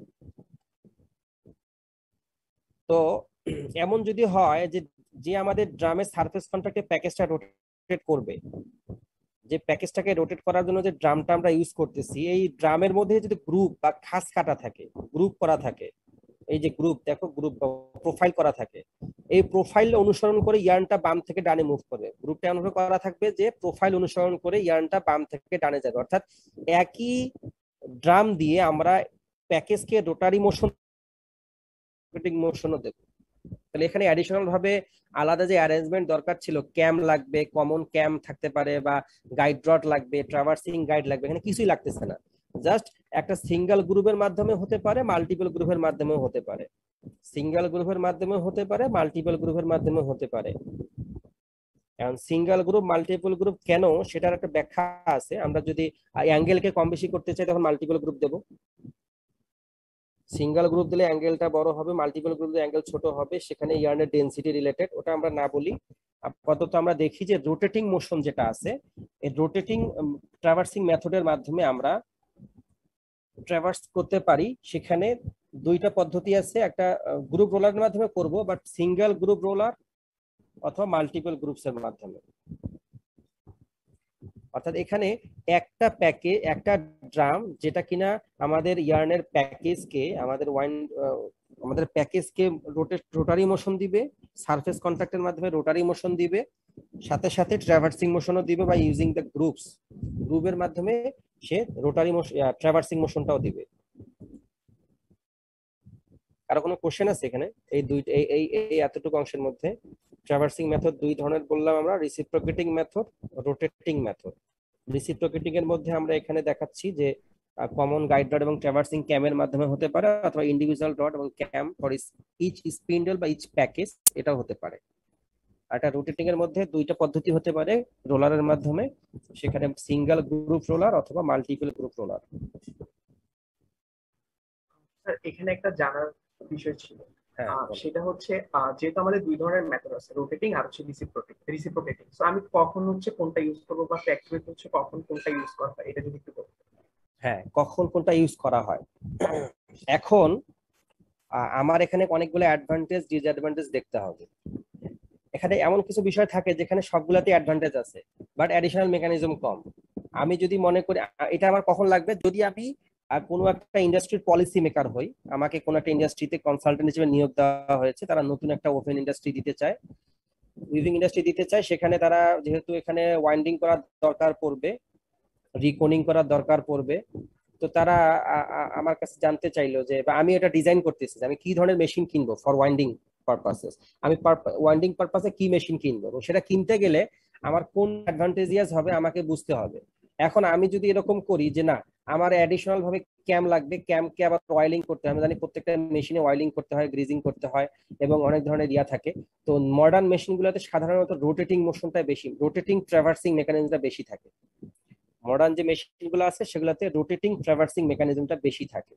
তো এমন যদি হয় যে যে আমাদের ড্রামের সারফেস কন্টাক্টে প্যাকেজটা রোটেট করবে, যে প্যাকেজটাকে রোটেট করার জন্য যে ড্রামটা আমরা ইউজ করতেছি, এই ড্রামের মধ্যে যদি গ্রুপ বা খাস কাটা থাকে, গ্রুপ করা থাকে, এই যে গ্রুপ দেখো, গ্রুপ প্রোফাইল করা থাকে, এই প্রোফাইল অনুসরণ করে ইয়ার্নটা বাম থেকে ডানে মুভ করবে। গ্রুপটা অনুসরণ করা থাকবে যে প্রোফাইল অনুসরণ করে ইয়ার্নটা বাম থেকে ডানে যাবে। অর্থাৎ একই ড্রাম দিয়ে আমরা প্যাকেজকে রোটারি মোশন, রোটেটিং মোশনও দেব। তাহলে এখানে অ্যাডিশনাল ভাবে আলাদা যে অ্যারেঞ্জমেন্ট দরকার ছিল, ক্যাম লাগবে, কমন ক্যাম থাকতে পারে, বা গাইড রড লাগবে, ট্রাভার্সিং গাইড লাগবে, এখানে কিছুই লাগতেছে না। জাস্ট একটা সিঙ্গেল গ্রুপের মাধ্যমে হতে পারে, মাল্টিপল গ্রুপের মাধ্যমেও হতে পারে, সিঙ্গেল গ্রুপের মাধ্যমে হতে পারে, মাল্টিপল গ্রুপের মাধ্যমে হতে পারে। এখন সিঙ্গেল গ্রুপ মাল্টিপল গ্রুপ কেন, সেটার একটা ব্যাখ্যা আছে। আমরা যদি অ্যাঙ্গেলকে কম বেশি করতে চাই তখন মাল্টিপল গ্রুপ দেব, সিঙ্গেল গ্রুপ দিলে অ্যাঙ্গেলটা বড় হবে, মাল্টিপল গ্রুপ দিলে অ্যাঙ্গেল ছোট হবে, সেখানে ইয়ার্নের ডেনসিটি রিলেটেড, ওটা আমরা না বলি। আপাতত আমরা দেখি যে রোটেটিং মোশন যেটা আছে, এই রোটেটিং ট্রাভার্সিং মেথডের মাধ্যমে আমরা ট্রাভার্স করতে পারি। সেখানে দুইটা পদ্ধতি আছে, একটা গ্রুপ রোলারের মাধ্যমে করব, বাট সিঙ্গেল গ্রুপ রোলার অথবা মাল্টিপল গ্রুপস এর মাধ্যমে। অর্থাৎ এখানে একটা প্যাকে একটা ড্রাম যেটা কিনা আমাদের ইয়ার্নের প্যাকেজকে, আমাদের ওয়াইন আমাদের প্যাকেজকে রোটেট রোটারি মোশন দিবে, সারফেস কন্টাক্টের মাধ্যমে রোটারি মোশন দিবে, সাথে সাথে ট্রাভার্সিং মোশনও দিবে, বা ইউজিং দ্য গ্রুপস, গ্রুপের মাধ্যমে সে রোটারি মোশন, ট্রাভার্সিং মোশনটাও দিবে। কারো কোনো কোশ্চেন আছে এখানে? এই দুই এই এই এই এতটুকু অংশের মধ্যে ট্রাভার্সিং মেথড দুই ধরনের বললাম আমরা, reciprocating method, rotating method. Reciprocating এর মধ্যে আমরা এখানে দেখাচ্ছি যে কমন গাইড রড এবং ট্রাভার্সিং ক্যামের মাধ্যমে হতে পারে, অথবা ইন্ডিভিজুয়াল রড এবং ক্যাম ফর ইচ স্পিন্ডল বা ইচ প্যাকেজ, এটাও হতে পারে। আর এটা রোটেটিং এর মধ্যে দুইটা পদ্ধতি হতে পারে, রোলারের মাধ্যমে, সেখানে সিঙ্গেল গ্রুপ রোলার অথবা মাল্টিপল গ্রুপ রোলার। স্যার এখানে একটা জানার বিষয় ছিল, সেটা হচ্ছে যেহেতু আমাদের দুই ধরনের মেথড আছে, রোটেটিং আর হচ্ছে রিসিপ্রোকেটিং রিসিপ্রোকেটিং সো আমি কখন হচ্ছে কোনটা ইউজ করব, বা ফ্যাক্টরি হচ্ছে কখন কোনটা ইউজ করা হয়, এটা যদি একটু বলতে। হ্যাঁ, কখন কোনটা ইউজ করা হয়। এখন আমার এখানে অনেকগুলো অ্যাডভান্টেজ ডিসঅ্যাডভান্টেজ দেখতে হবে। এখানে এমন কিছু বিষয় থাকে যেখানে সবগুলাতে অ্যাডভান্টেজ আছে, বাট অ্যাডিশনাল মেকানিজম কম। আমি যদি মনে করি এটা আমার কখন লাগবে, যদি আমি আর কোনো একটা ইন্ডাস্ট্রির পলিসি মেকার হই, আমাকে কোনো একটা ইন্ডাস্ট্রিতে কনসালটেন্ট হিসেবে নিয়োগ দেওয়া হয়েছে, তারা নতুন একটা ওপেন ইন্ডাস্ট্রি দিতে চায়, উইভিং ইন্ডাস্ট্রি দিতে চায়, সেখানে তারা যেহেতু এখানে ওয়াইন্ডিং করার দরকার পড়বে, রিকোনিং করার দরকার পড়বে, তো তারা আমার কাছে জানতে চাইলো যে আমি এটা ডিজাইন করতেছি, আমি কি ধরনের মেশিন কিনবো ফর ওয়াইন্ডিং পারপাসেস, আমি ওয়াইন্ডিং পারপাসে কি মেশিন কিনবো, এবং সেটা কিনতে গেলে আমার কোন অ্যাডভান্টেজিয়াস হবে আমাকে বুঝতে হবে। এখন আমি যদি এরকম করি যে না, আমার অ্যাডিশনাল ভাবে ক্যাম লাগবে, ক্যামকে আবার অয়েলিং করতে হয়। আমরা জানি প্রত্যেকটা মেশিনে অয়েলিং করতে হয়, গ্রিজিং করতে হয় এবং অনেক ধরনের ইয়া থাকে। তো মডার্ন মেশিনগুলোতে সাধারণত রোটেটিং মোশনটা বেশি, রোটেটিং ট্রাভার্সিং মেকানিজমটা বেশি থাকে। মডার্ন যে মেশিনগুলো আছে সেগুলোতে রোটেটিং ট্রাভার্সিং মেকানিজমটা বেশি থাকে,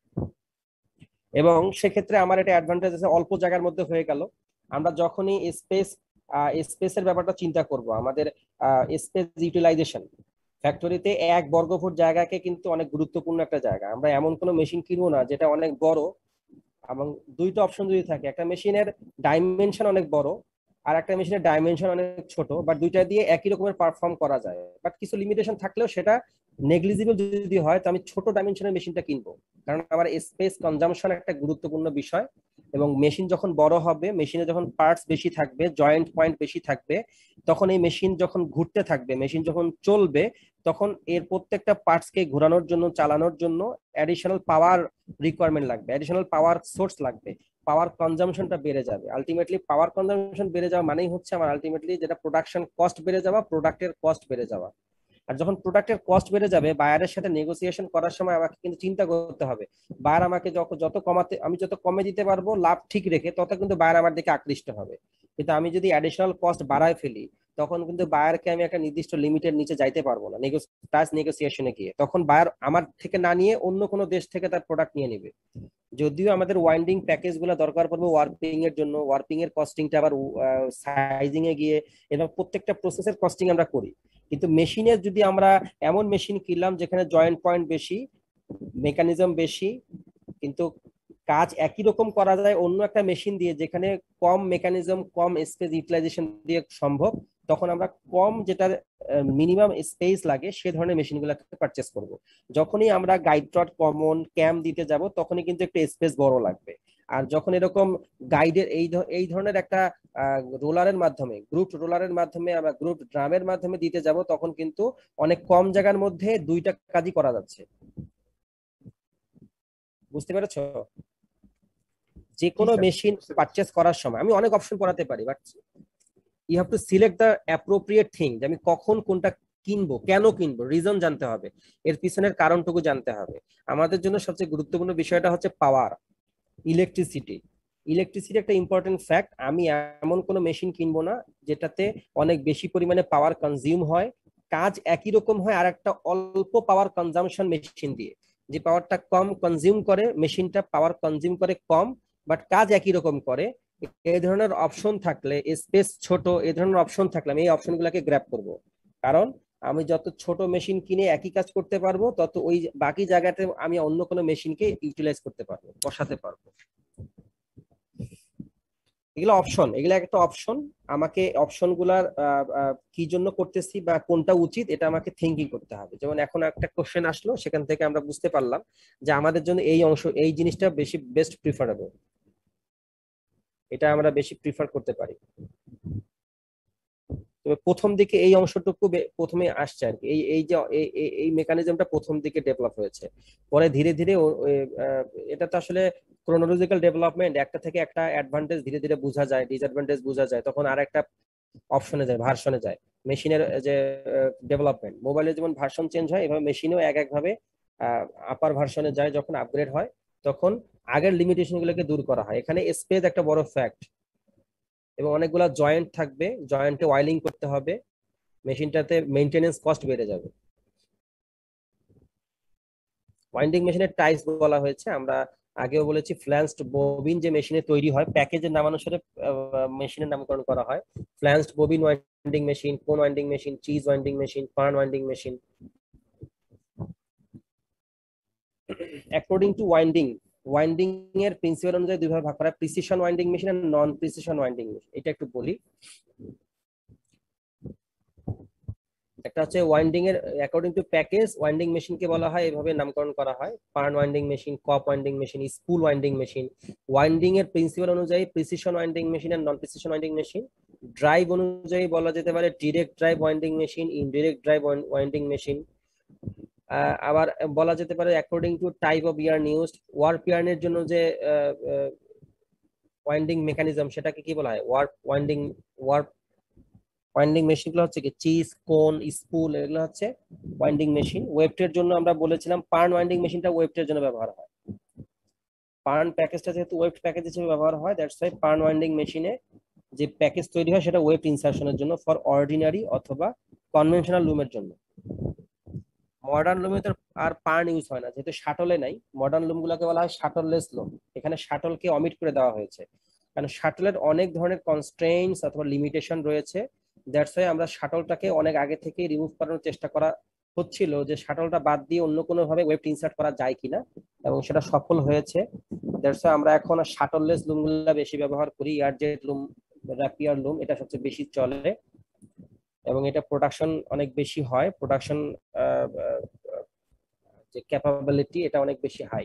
এবং সেক্ষেত্রে আমার এটা অ্যাডভান্টেজ আছে, অল্প জায়গার মধ্যে হয়ে গেল। আমরা যখনই স্পেস স্পেসের ব্যাপারটা চিন্তা করব, আমাদের স্পেস ইউটিলাইজেশন, ফ্যাক্টরিতে এক বর্গফুট জায়গাকে কিন্তু অনেক গুরুত্বপূর্ণ একটা জায়গা। আমরা এমন কোনো মেশিন কিনবো না যেটা অনেক বড়, এবং দুইটা অপশন যদি থাকে, একটা মেশিনের ডাইমেনশন অনেক বড় আর একটা মেশিনের ডাইমেনশন অনেক ছোট, বাট দুইটা দিয়ে একই রকমের পারফর্ম করা যায়, বাট কিছু লিমিটেশন থাকলেও সেটা নেগলিজিবল যদি হয়, তো আমি ছোট ডাইমেনশনের মেশিনটা কিনবো, কারণ আমার স্পেস কনজাম্পশন একটা গুরুত্বপূর্ণ বিষয়। এবং মেশিন যখন বড় হবে, মেশিনে যখন পার্টস বেশি থাকবে, জয়েন্ট পয়েন্ট বেশি থাকবে, তখন এই মেশিন যখন ঘুরতে থাকবে, মেশিন যখন চলবে, তখন এর প্রত্যেকটা পার্টসকে ঘোরানোর জন্য, চালানোর জন্য অ্যাডিশনাল পাওয়ার রিকোয়ারমেন্ট লাগবে, অ্যাডিশনাল পাওয়ার সোর্স লাগবে, পাওয়ার কনজাম্পশনটা বেড়ে যাবে। আলটিমেটলি পাওয়ার কনজাম্পশন বেড়ে যাওয়া মানেই হচ্ছে আমার আলটিমেটলি যেটা প্রোডাকশন কস্ট বেড়ে যাওয়া, প্রোডাক্টের কস্ট বেড়ে যাওয়া। আর যখন প্রোডাক্টের কস্ট বেড়ে যাবে, বায়ারের সাথে নেগোসিয়েশন করার সময় আমাকে কিন্তু চিন্তা করতে হবে, বায়ার আমাকে যত কমাতে, আমি যত কমে দিতে পারবো লাভ ঠিক রেখে, তত কিন্তু বায়ার আমার দিকে আকৃষ্ট হবে। কিন্তু আমি যদি অ্যাডিশনাল কস্ট বাড়ায় ফেলি, তখন কিন্তু বায়ারকে আমি একটা নির্দিষ্ট লিমিটের নিচে যাইতে পারবো না প্রাইস নেগোসিয়েশনে গিয়ে, তখন বায়ার আমার থেকে না নিয়ে অন্য কোনো দেশ থেকে তার প্রোডাক্ট নিয়ে নেবে। যদিও আমাদের ওয়াইন্ডিং প্যাকেজ গুলো দরকার পড়বে ওয়ার্পিং এর জন্য, ওয়ার্পিং এর কস্টিংটা আবার সাইজিং এ গিয়ে, এবং প্রত্যেকটা প্রসেসের কস্টিং আমরা করি, কিন্তু মেশিনের যদি আমরা এমন মেশিন কিনলাম যেখানে জয়েন্ট পয়েন্ট বেশি, মেকানিজম বেশি, কিন্তু কাজ একই রকম করা যায় অন্য একটা মেশিন দিয়ে যেখানে কম মেকানিজম, কম স্পেস ইউটিলাইজেশন দিয়ে সম্ভব, তখন আমরা কম যেটা মিনিমাম স্পেস লাগে সে ধরনের মেশিনগুলোকে পারচেস করব। যখনই আমরা গাইড রড, কমন, ক্যাম দিতে যাব, তখনই কিন্তু একটা স্পেস বড় লাগবে। আর যখন এরকম গাইডের এই এই ধরনের একটা রোলারের মাধ্যমে, গ্রুপ রোলারের মাধ্যমে, আমরা গ্রুপ ড্রামের মাধ্যমে দিতে যাব, তখন কিন্তু অনেক কম জায়গার মধ্যে দুইটা কাজই করা যাচ্ছে। বুঝতে পেরেছো? যে কোনো মেশিন পারচেস করার সময় আমি অনেক অপশন পড়াতে পারি, but you have to select the appropriate thing, যে আমি কখন কোনটা কিনবো, কেন কিনবো, রিজন জানতে হবে, এর পিছনের কারণটুকু জানতে হবে। আমাদের জন্য সবচেয়ে গুরুত্বপূর্ণ বিষয়টা হচ্ছে পাওয়ার, ইলেকট্রিসিটি। ইলেকট্রিসিটি একটা ইম্পর্টেন্ট ফ্যাক্ট। আমি এমন কোনো মেশিন কিনবো না যেটাতে অনেক বেশি পরিমাণে পাওয়ার কনজিউম হয়, কাজ একই রকম হয় আর একটা অল্প পাওয়ার কনজাম্পশন মেশিন দিয়ে, যে পাওয়ারটা কম কনজিউম করে, মেশিনটা পাওয়ার কনজিউম করে কম, বাট কাজ একই রকম করে। এই ধরনের অপশন থাকলে, স্পেস ছোট, এই ধরনের অপশন থাকলে আমি এই অপশনগুলোকে গ্র্যাব করব, কারণ আমি যত ছোট মেশিন কিনে একই কাজ করতে পারবো, তত ওই বাকি জায়গাতে আমি অন্য কোনো মেশিনকে ইউটিলাইজ করতে পারবো, বসাতে পারবো। এগুলো অপশন, এগুলো একটা অপশন। আমাকে অপশন গুলার কি জন্য করতেছি বা কোনটা উচিত, এটা আমাকে থিঙ্কিং করতে হবে। যেমন এখন একটা কোশ্চেন আসলো, সেখান থেকে আমরা বুঝতে পারলাম যে আমাদের জন্য এই অংশ, এই জিনিসটা বেশি বেস্ট প্রিফারেবল, এটা আমরা বেশি প্রিফার করতে পারি। তবে প্রথম দিকে এই অংশটুকু প্রথমে আসছে আর কি, এই এই যে এই মেকানিজমটা প্রথম দিকে ডেভেলপ হয়েছে, পরে ধীরে ধীরে এটা তো আসলে ক্রোনোলজিক্যাল ডেভেলপমেন্ট, একটা থেকে একটা অ্যাডভান্টেজ ধীরে ধীরে বোঝা যায়, ডিসঅ্যাডভান্টেজ বোঝা যায়, তখন আর একটা অপশনে যায়, ভার্সনে যায়। মেশিনের যে ডেভেলপমেন্ট, মোবাইলে যেমন ভার্সন চেঞ্জ হয়, এভাবে মেশিনেও এক এক ভাবে আপার ভার্সনে যায়, যখন আপগ্রেড হয় তখন আগের লিমিটেশন গুলোকে দূর করা হয়। এখানে স্পেস একটা বড় ফ্যাক্ট, এবং অনেকগুলা জয়েন্ট থাকবে, জয়েন্টে ওয়াইলিং করতে হবে, মেশিনটাতে মেইনটেনেন্স কস্ট বেড়ে যাবে। ওয়াইন্ডিং মেশিনের টাইপস বলা হয়েছে, আমরা আগেও বলেছি, ফ্ল্যান্সড ববিন যে মেশিনে তৈরি হয়, প্যাকেজের নামানুসারে মেশিনের নামকরণ করা হয়। Flanged bobbin winding machine, cone winding machine, cheese winding machine, ফার্ন winding machine. According to winding, winding এর প্রিন্সিপাল অনুযায়ী দুই ভাগে ভাগ করা, প্রিসিশন ওয়াইন্ডিং মেশিন আর নন প্রিসিশন ওয়াইন্ডিং মেশিন। এটা একটু বলি। একটা হচ্ছে ওয়াইন্ডিং এর অ্যাকর্ডিং টু প্যাকেজ, ওয়াইন্ডিং মেশিনকে বলা হয়, এভাবে নামকরণ করা হয়, pirn winding machine, cop winding machine, spool winding machine. Winding এর প্রিন্সিপাল অনুযায়ী প্রিসিশন ওয়াইন্ডিং মেশিন আর non precision winding machine. Drive অনুযায়ী বলা যেতে পারে direct drive winding machine, indirect drive winding machine. আবার বলা যেতে পারে according to type of yarn used, warp ইয়ার্নের জন্য যে ওয়াইন্ডিং মেকানিজম, সেটাকে কি বলা হয়, ওয়ার্প ওয়াইন্ডিং, ওয়ার্প ওয়াইন্ডিং মেশিনগুলো হচ্ছে কি চিজ, কোন, স্পুল, এগুলো হচ্ছে ওয়াইন্ডিং মেশিন। ওয়েবটের জন্য আমরা বলেছিলাম পার্ন ওয়াইন্ডিং মেশিনটা ওয়েবটের জন্য ব্যবহার হয়। পার্ন প্যাকেজটা যেহেতু ওয়েবড প্যাকেজ হিসেবে ব্যবহার হয়, দ্যাটস ওয়াই পার্ন ওয়াইন্ডিং মেশিনে যে প্যাকেজ তৈরি হয় সেটা ওয়েবড ইনসার্শনের জন্য ফর অর্ডিনারি অথবা কনভেনশনাল লুমের জন্য। মডার্ন লুমে তো আর পার্ন ইউজ হয় না, যেহেতু শাটলে নাই। মডার্ন লুম গুলোকে বলা হয় শাটললেস লুম। এখানে শাটলকে অমিট করে দেওয়া হয়েছে, কারণ শাটলের অনেক ধরনের কনস্ট্রেইনস অথবা লিমিটেশন রয়েছে। দ্যাটস ওয়াই আমরা শাটলটাকে অনেক আগে থেকে রিমুভ করার চেষ্টা করা হচ্ছিল, যে শাটলটা বাদ দিয়ে অন্য কোনো ভাবে ওয়েব ইনসার্ট করা যায় কিনা, এবং সেটা সফল হয়েছে। দ্যাটস ওয়াই আমরা এখন শাটললেস লুম গুলা বেশি ব্যবহার করি। এয়ারজেট লুম, র্যাপিয়ার লুম, এটা সবচেয়ে বেশি চলে এবং এটা প্রোডাকশন অনেক বেশি হয়। প্রোডাকশন যে ক্যাপাবিলিটি এটা অনেক বেশি high.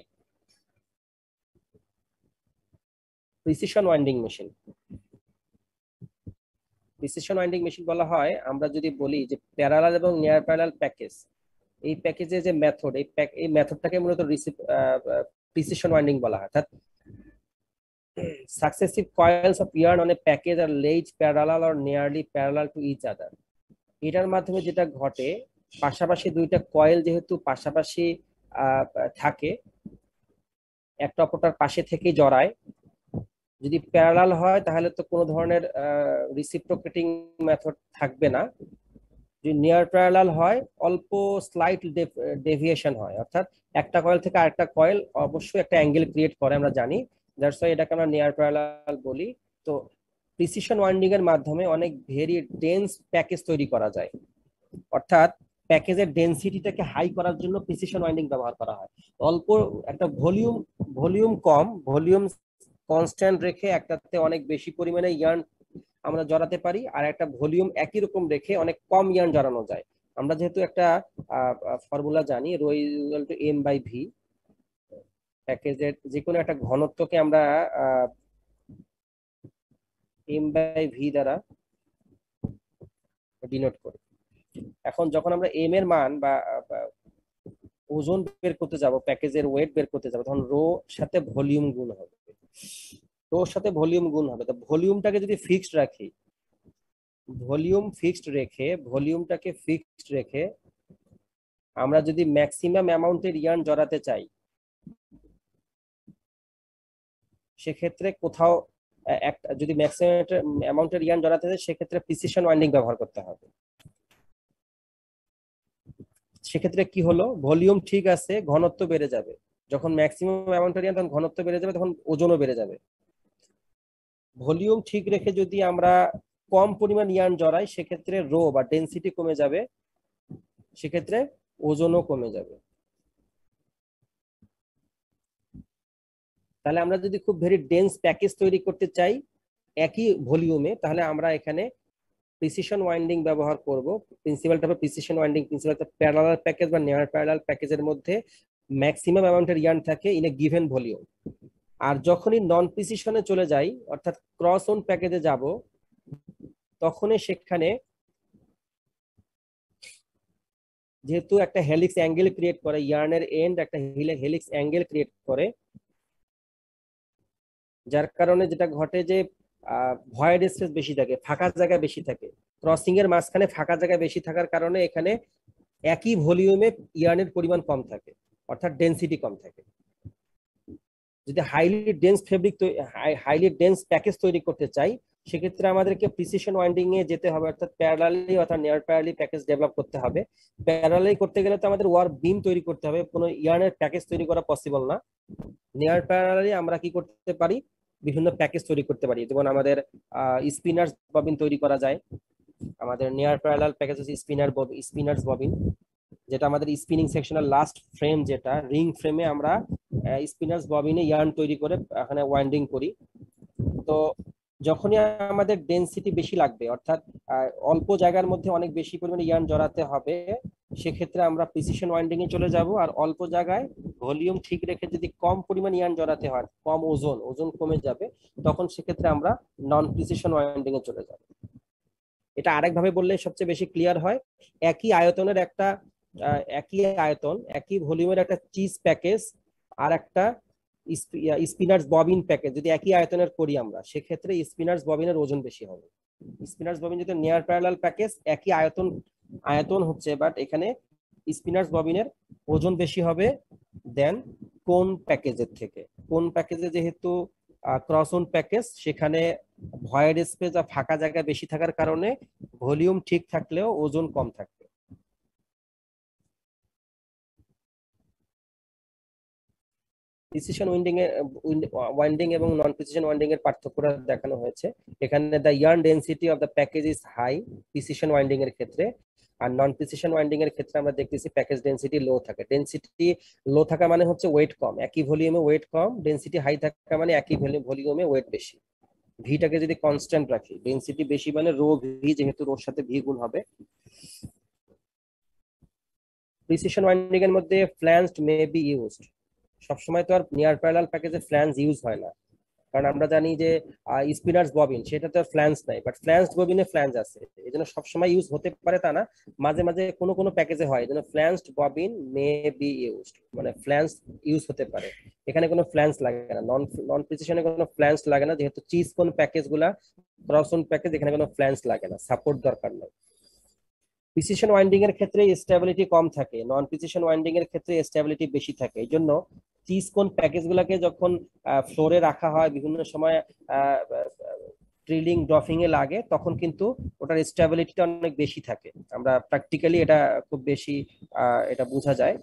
Precision winding machine, precision winding machine বলা হয় আমরা যদি বলি যে প্যারালাল এবং নিয়ার প্যারালাল প্যাকেজ, এই প্যাকেজে যে মেথড, এই এই মেথডটাকে মূলত প্রিসিশন ওয়াইন্ডিং বলা হয়। অর্থাৎ successive coils of yarn on a package are laid parallel or nearly parallel to each other. এটার মাধ্যমে যেটা ঘটে, পাশাপাশি দুইটা কয়েল যেহেতু পাশাপাশি থাকে, একটা অপরটার পাশে থেকে জড়ায়। যদি প্যারালাল হয় তাহলে তো কোনো ধরনের রিসিপ্রোকেটিং মেথড থাকবে না। যদি নিয়ার প্যারালাল হয় অল্প স্লাইট ডেভিয়েশন হয়, অর্থাৎ একটা কয়েল থেকে আরেকটা কয়েল অবশ্যই একটা অ্যাঙ্গেল ক্রিয়েট করে, আমরা জানি। দ্যাটস ওয়াই এটাকে আমরা নিয়ার প্যারালাল বলি। তো প্রিসিশন ওয়াইন্ডিং এর মাধ্যমে অনেক ভেরি ডেন্স প্যাকেজ তৈরি করা যায়, অর্থাৎ প্যাকেজের ডেনসিটিটাকে হাই করার জন্য প্রিসিশন ওয়াইন্ডিং ব্যবহার করা হয়। অল্প একটা ভলিউম ভলিউম কম ভলিউম কনস্ট্যান্ট রেখে একটাতে অনেক বেশি পরিমাণে ইয়ার্ন আমরা জড়াতে পারি, আর একটা ভলিউম একই রকম রেখে অনেক কম ইয়ার্ন জড়ানো যায়। আমরা যেহেতু একটা ফর্মুলা জানি, rho equal to M by V, প্যাকেজের যে কোনো একটা ঘনত্বকে আমরা এম বাই ভি দ্বারা ডিনোট করি। এখন যখন আমরা এম এর মান বা ওজন বের করতে যাব, প্যাকেজের ওয়েট বের করতে যাব, তখন রো সাথে ভলিউম গুণ হবে, রোর সাথে ভলিউম গুণ হবে। তো ভলিউমটাকে যদি ফিক্সড রাখি, ভলিউম ফিক্সড রেখে ভলিউমটাকে ফিক্সড রেখে আমরা যদি ম্যাক্সিমাম অ্যামাউন্টের ইয়ার্ন জড়াতে চাই, সেক্ষেত্রে কোথাও একটা যদি ম্যাক্সিমাম অ্যামাউন্টের ইয়ার্ন জড়াতে চাই, সেক্ষেত্রে প্রিসিশন ওয়াইন্ডিং ব্যবহার করতে হবে। সেক্ষেত্রে কি হলো, ভলিউম ঠিক আছে, ঘনত্ব বেড়ে যাবে। যখন ম্যাক্সিমাম অ্যামাউন্টের ইয়ার্ন, তখন ঘনত্ব বেড়ে যাবে, তখন ওজনও বেড়ে যাবে। ভলিউম ঠিক রেখে যদি আমরা কম পরিমাণ ইয়ার্ন জড়াই, সেক্ষেত্রে রো বা ডেনসিটি কমে যাবে, সেক্ষেত্রে ওজনও কমে যাবে। তাহলে আমরা যদি খুব ভেরি ডেন্স প্যাকেজ তৈরি করতে চাই একই ভলিউমে, তাহলে আমরা এখানে প্রিসিশন ওয়াইন্ডিং ব্যবহার করব। প্রিন্সিপালটা হবে প্রিসিশন ওয়াইন্ডিং প্রিন্সিপালটা প্যারালাল প্যাকেজ বা নিয়ার প্যারালাল প্যাকেজের মধ্যে ম্যাক্সিমাম অ্যামাউন্টের ইয়ার্ন থাকে ইন এ গিভেন ভলিউম। আর যখনই নন প্রিসিশনে চলে যাই, অর্থাৎ ক্রস ওন প্যাকেজে যাব, তখনই সেখানে যেহেতু একটা হেলিক্স অ্যাঙ্গেল ক্রিয়েট করে, ইয়ার্নের এন্ড একটা হেলিক্স অ্যাঙ্গেল ক্রিয়েট করে, যার কারণে যেটা ঘটে যে ভয়েড স্পেস বেশি থাকে, ফাঁকা জায়গা বেশি থাকে। ক্রসিং এর মাঝখানে ফাঁকা জায়গা বেশি থাকার কারণে এখানে একই ভলিউমে ইয়ার্নের পরিমাণ কম থাকে, অর্থাৎ ডেনসিটি কম থাকে। যদি highly dense fabric highly dense package তৈরি করতে চাই, সেক্ষেত্রে আমাদেরকে প্রিসিশন ওয়াইন্ডিং এ যেতে হবে, অর্থাৎ প্যারালালি অর্থাৎ নিয়ার প্যারালালি প্যাকেজ ডেভেলপ করতে হবে। প্যারালালি করতে গেলে তো আমাদের ওয়ার বিম তৈরি করতে হবে, কোনো ইয়ার্নের প্যাকেজ তৈরি করা পসিবল না। নিয়ার প্যারালালি আমরা কি করতে পারি, বিভিন্ন প্যাকেজ তৈরি করতে পারি। যেমন আমাদের স্পিনার্স ববিন তৈরি করা যায়। আমাদের নিয়ার প্যারালাল প্যাকেজ হচ্ছে স্পিনার ববিন, স্পিনার্স ববিন, যেটা আমাদের স্পিনিং সেকশনের লাস্ট ফ্রেম, যেটা রিং ফ্রেমে আমরা স্পিনার্স ববিনে ইয়ার্ন তৈরি করে এখানে ওয়াইন্ডিং করি। তো যখনই আমাদের ডেনসিটি বেশি লাগবে, অর্থাৎ অল্প জায়গার মধ্যে অনেক বেশি পরিমাণে ইয়ার্ন জড়াতে হবে, সেক্ষেত্রে আমরা প্রিসিশন ওয়াইন্ডিং এ চলে যাব। আর অল্প জায়গায় ভলিউম ঠিক রেখে যদি কম পরিমাণ ইয়ার্ন জড়াতে হয়, কম ওজন ওজন কমে যাবে, তখন সেক্ষেত্রে আমরা নন প্রিসিশন ওয়াইন্ডিং এ চলে যাব। এটা আরেকভাবে বললে সবচেয়ে বেশি ক্লিয়ার হয়। একই আয়তনের একটা একই আয়তন একই ভলিউমের একটা চিজ প্যাকেজ আর একটা স্পিনার্স ববিন প্যাকেজ যদি একই আয়তনের করি আমরা, সেক্ষেত্রে স্পিনার্স ববিনের ওজন বেশি হবে। স্পিনার্স ববিন যদি নিয়ার প্যারালাল প্যাকেজ, একই আয়তন আয়তন হচ্ছে, বাট এখানে স্পিনার্স ববিনের ওজন বেশি হবে দেন কোন প্যাকেজের থেকে। কোন প্যাকেজে যেহেতু ক্রস ওন প্যাকেজ, সেখানে ভয়েড স্পেস বা ফাঁকা জায়গা বেশি থাকার কারণে ভলিউম ঠিক থাকলেও ওজন কম থাকবে। প্রিসিশন ওয়াইন্ডিং এর ওয়াইন্ডিং এবং নন প্রিসিশন ওয়াইন্ডিং এর পার্থক্যটা দেখানো হয়েছে এখানে। The yarn density of the package is high precision winding এর ক্ষেত্রে, আর নন প্রিসিশন ওয়াইন্ডিং এর ক্ষেত্রে আমরা দেখতেছি প্যাকেজ ডেনসিটি লো থাকে। ডেনসিটি লো থাকা মানে হচ্ছে ওয়েট কম, একই ভলিউমে ওয়েট কম। ডেনসিটি হাই থাকা মানে একই ভলিউমে ওয়েট বেশি। ভিটাকে যদি কনস্ট্যান্ট রাখি, ডেনসিটি বেশি মানে রো ভি, যেহেতু রোর সাথে ভি গুণ হবে। প্রিসিশন ওয়াইন্ডিং এর মধ্যে ফ্ল্যাঞ্জড মে বি ইউজড। সবসময় তো আর নিয়ার প্যারালাল প্যাকেজে ফ্ল্যাঞ্জ ইউজ হয় না, কারণ আমরা জানি যে স্পিনার্স ববিন সেটা তো ফ্ল্যাঞ্জ নাই, বাট ফ্ল্যাঞ্জ ববিনে ফ্ল্যাঞ্জ আছে। এই জন্য সবসময় ইউজ হতে পারে তা না, মাঝে মাঝে কোনো কোনো প্যাকেজে হয়। এই জন্য flanged bobbin may be used, মানে ফ্ল্যাঞ্জ ইউজ হতে পারে। এখানে কোনো ফ্ল্যাঞ্জ লাগে না, নন নন প্রিসিশনে কোনো ফ্ল্যাঞ্জ লাগে না, যেহেতু চিজ কোন প্যাকেজ গুলা ক্রস ওন প্যাকেজ, এখানে কোনো ফ্ল্যাঞ্জ লাগে না, সাপোর্ট দরকার নেই। প্রিসিশন ওয়াইন্ডিং এর ক্ষেত্রে স্টেবিলিটি কম থাকে, নন প্রিসিশন ওয়াইন্ডিং এর ক্ষেত্রে স্টেবিলিটি বেশি থাকে। এই জন্য চিজ কোন প্যাকেজ গুলাকে যখন ফ্লোরে রাখা হয়, বিভিন্ন সময় ড্রিলিং ড্রফিং এ লাগে, তখন কিন্তু ওটার স্টেবিলিটিটা অনেক বেশি থাকে। আমরা প্র্যাকটিক্যালি এটা খুব বেশি এটা বোঝা যায়।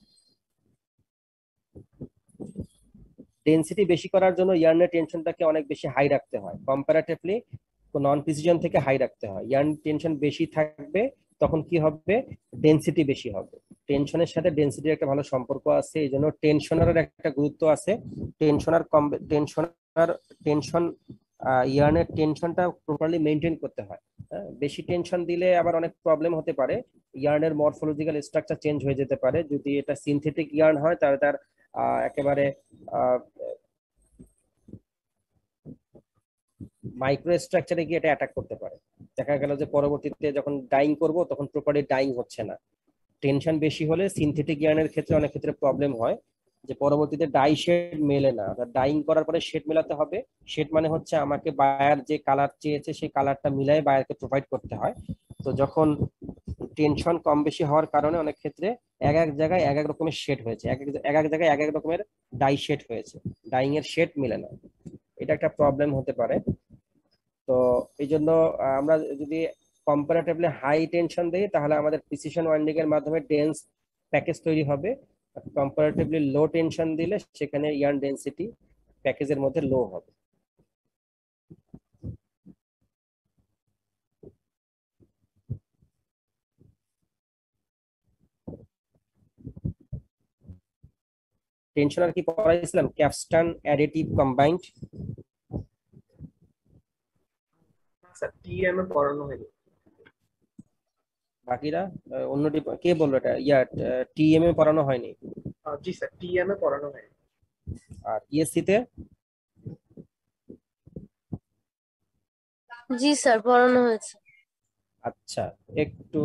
ডেনসিটি বেশি করার জন্য ইয়ার্নের টেনশনটাকে অনেক বেশি হাই রাখতে হয়, কম্পারেটিভলি নন প্রিসিশন থেকে হাই রাখতে হয়। ইয়ার্ন টেনশন বেশি থাকবে, তখন কি হবে, ডেনসিটি বেশি হবে। টেনশনের সাথে ডেনসিটির একটা ভালো সম্পর্ক আছে, এই জন্য টেনশনারের একটা গুরুত্ব আছে। টেনশনার কম টেনশনার টেনশন ইয়ার্নের টেনশনটা প্রপারলি মেনটেন করতে হয়। বেশি টেনশন দিলে আবার অনেক প্রবলেম হতে পারে, ইয়ার্নের মরফোলজিক্যাল স্ট্রাকচার চেঞ্জ হয়ে যেতে পারে। যদি এটা সিনথেটিক ইয়ার্ন হয় তাহলে তার একেবারে মাইক্রো স্ট্রাকচারে গিয়ে এটা অ্যাটাক করতে পারে। দেখা গেল যে পরবর্তীতে যখন ডাইং করব তখন প্রপারলি ডাইং হচ্ছে না। টেনশন বেশি হলে সিনথেটিক ইয়ার্নের ক্ষেত্রে অনেক ক্ষেত্রে প্রবলেম হয়, যে পরবর্তীতে ডাই শেড মেলে না। ডাইং করার পরে শেড মেলাতে হবে। শেড মানে হচ্ছে আমাকে বায়ার যে কালার চেয়েছে সেই কালারটা মিলাই বায়ারকে প্রোভাইড করতে হয়। তো যখন টেনশন কম বেশি হওয়ার কারণে অনেক ক্ষেত্রে এক এক জায়গায় এক এক রকমের শেড হয়েছে, এক এক জায়গায় এক এক রকমের ডাই শেড হয়েছে, ডাইং এর শেড মিলে না। এটা একটা প্রবলেম হতে পারে। তো এই জন্য আমরা যদি কম্পারেটিভলি হাই টেনশন দিই, তাহলে আমাদের প্রিসিশন ওয়াইন্ডিং এর মাধ্যমে ডেন্স প্যাকেজ তৈরি হবে। কম্পারেটিভলি লো টেনশন দিলে সেখানে ইয়ার্ন ডেনসিটি প্যাকেজের মধ্যে লো হবে। টেনশনার কি পড়াইছিলাম? Capstan, additive, combined. Sir TM এ পড়ানো হয়নি। বাকিরা অন্য কে বললো এটা? ইয়া টিএম এ পড়ানো হয়নি? জি স্যার, টিএম এ পড়ানো হয়নি। আর ইএসসি তে? জি স্যার, পড়ানো হয়েছে। আচ্ছা, একটু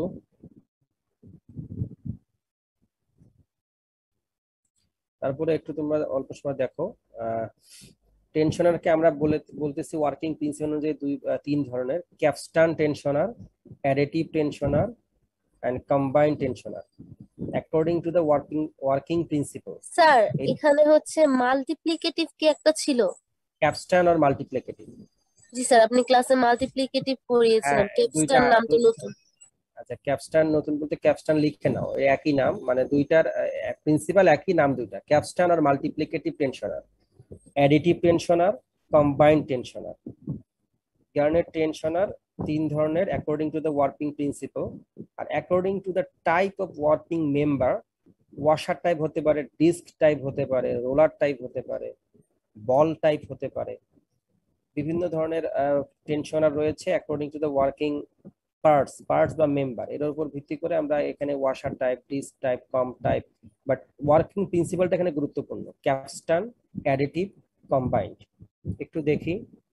তারপরে একটু তোমরা অল্প সময় দেখো। টেনশনারকে আমরা বলে বলতেছি ওয়ার্কিং প্রিন্সিপাল অনুযায়ী দুই তিন ধরনের: capstan tensioner, additive tensioner and combined tensioner according to the working working principle. Sir এখানে হচ্ছে মাল্টিপ্লিকেটিভ কি একটা ছিল? ক্যাপস্টন আর মাল্টিপ্লিকেটিভ। জি স্যার, আপনি ক্লাসে মাল্টিপ্লিকেটিভ পড়িয়েছিলেন, ক্যাপস্টন নাম তো নতুন। আচ্ছা, ক্যাপস্টন নতুন বলতে ক্যাপস্টন লিখে নাও, একই নাম, মানে দুইটার প্রিন্সিপাল একই নাম দুইটা, ক্যাপস্টন আর multiplicative tensioner, additive tensioner, combined tensioner. ইয়ার্নের টেনশনার তিন ধরনের according to the working principle, আর according to the type of working member. Washer type হতে পারে, ডিস্ক টাইপ হতে পারে, রোলার টাইপ হতে পারে, বল টাইপ হতে পারে। বিভিন্ন ধরনের টেনশনার রয়েছে according to the working parts parts বা মেম্বার। এর উপর ভিত্তি করে আমরা এখানে washer type, disc type, cam type, but working প্রিন্সিপালটা এখানে গুরুত্বপূর্ণ, ক্যাপস্টন, অ্যাডিটিভ, কম্বাইন্ড। একটু দেখি,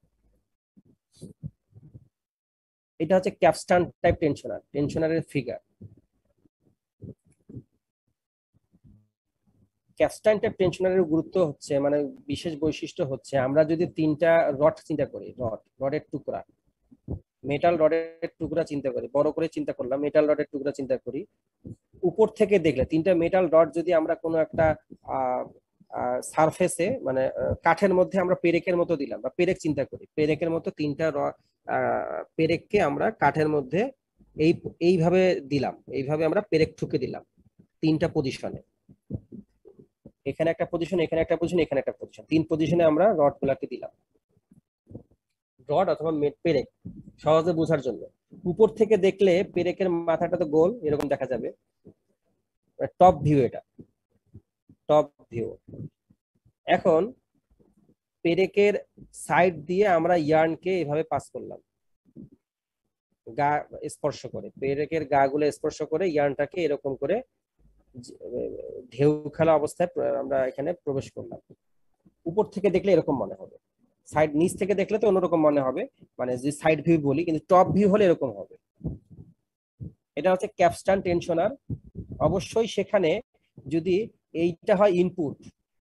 এটা হচ্ছে ক্যাপস্টন টাইপ টেনশনার, টেনশনারের ফিগার। ক্যাপস্টাইন টেনশনারের গুরুত্ব হচ্ছে মানে বিশেষ বৈশিষ্ট্য হচ্ছে আমরা যদি তিনটা রড চিন্তা করি, রড রডের টুকরা, মেটাল রডের টুকরা চিন্তা করি, বড় করে চিন্তা করলাম, মেটাল রডের টুকরা চিন্তা করি, উপর থেকে দেখলে তিনটা মেটাল রড যদি আমরা কোনো একটা সারফেসে মানে কাঠের মধ্যে আমরা পেরেকের মতো দিলাম, বা পেরেক চিন্তা করি, পেরেকের মতো তিনটা পেরেককে আমরা কাঠের মধ্যে এই এইভাবে দিলাম, এইভাবে আমরা পেরেক ঠুকে দিলাম তিনটা পজিশনে, এখানে একটা পজিশন, এখানে একটা পজিশন, এখানে একটা পজিশন, তিন পজিশনে আমরা রড গুলাকে দিলাম। রড অথবা পেরেক সহজে বোঝার জন্য উপর থেকে দেখলে পেরেকের মাথাটা তো গোল এরকম দেখা যাবে, টপ ভিউ, এটা টপ ভিউ। এখন পেরেকের সাইড দিয়ে আমরা ইয়ার্নকে এভাবে পাস করলাম, গা স্পর্শ করে, পেরেকের গা গুলো স্পর্শ করে ইয়ার্নটাকে এরকম করে ঢেউ খেলা অবস্থায় আমরা এখানে প্রবেশ করলাম। উপর থেকে দেখলে এরকম মনে হবে, সাইড নিচ থেকে দেখলে তো অন্যরকম মনে হবে, মানে যে সাইড ভিউ বলি, কিন্তু টপ ভিউ হলে এরকম হবে। এটা হচ্ছে ক্যাপস্টাইন টেনশনার। অবশ্যই সেখানে যদি এইটা হয় ইনপুট,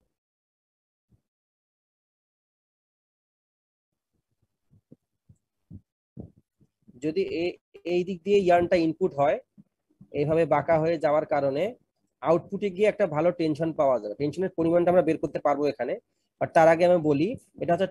যদি এই দিক দিয়ে ইয়ার্নটা ইনপুট হয়, এইভাবে বাঁকা হয়ে যাওয়ার কারণে আউটপুটে গিয়ে একটা ভালো টেনশন পাওয়া যাবে। টেনশনের পরিমাণটা আমরা বের করতে পারবো এখানে। আর তার আগে আমি বলি এটা হচ্ছে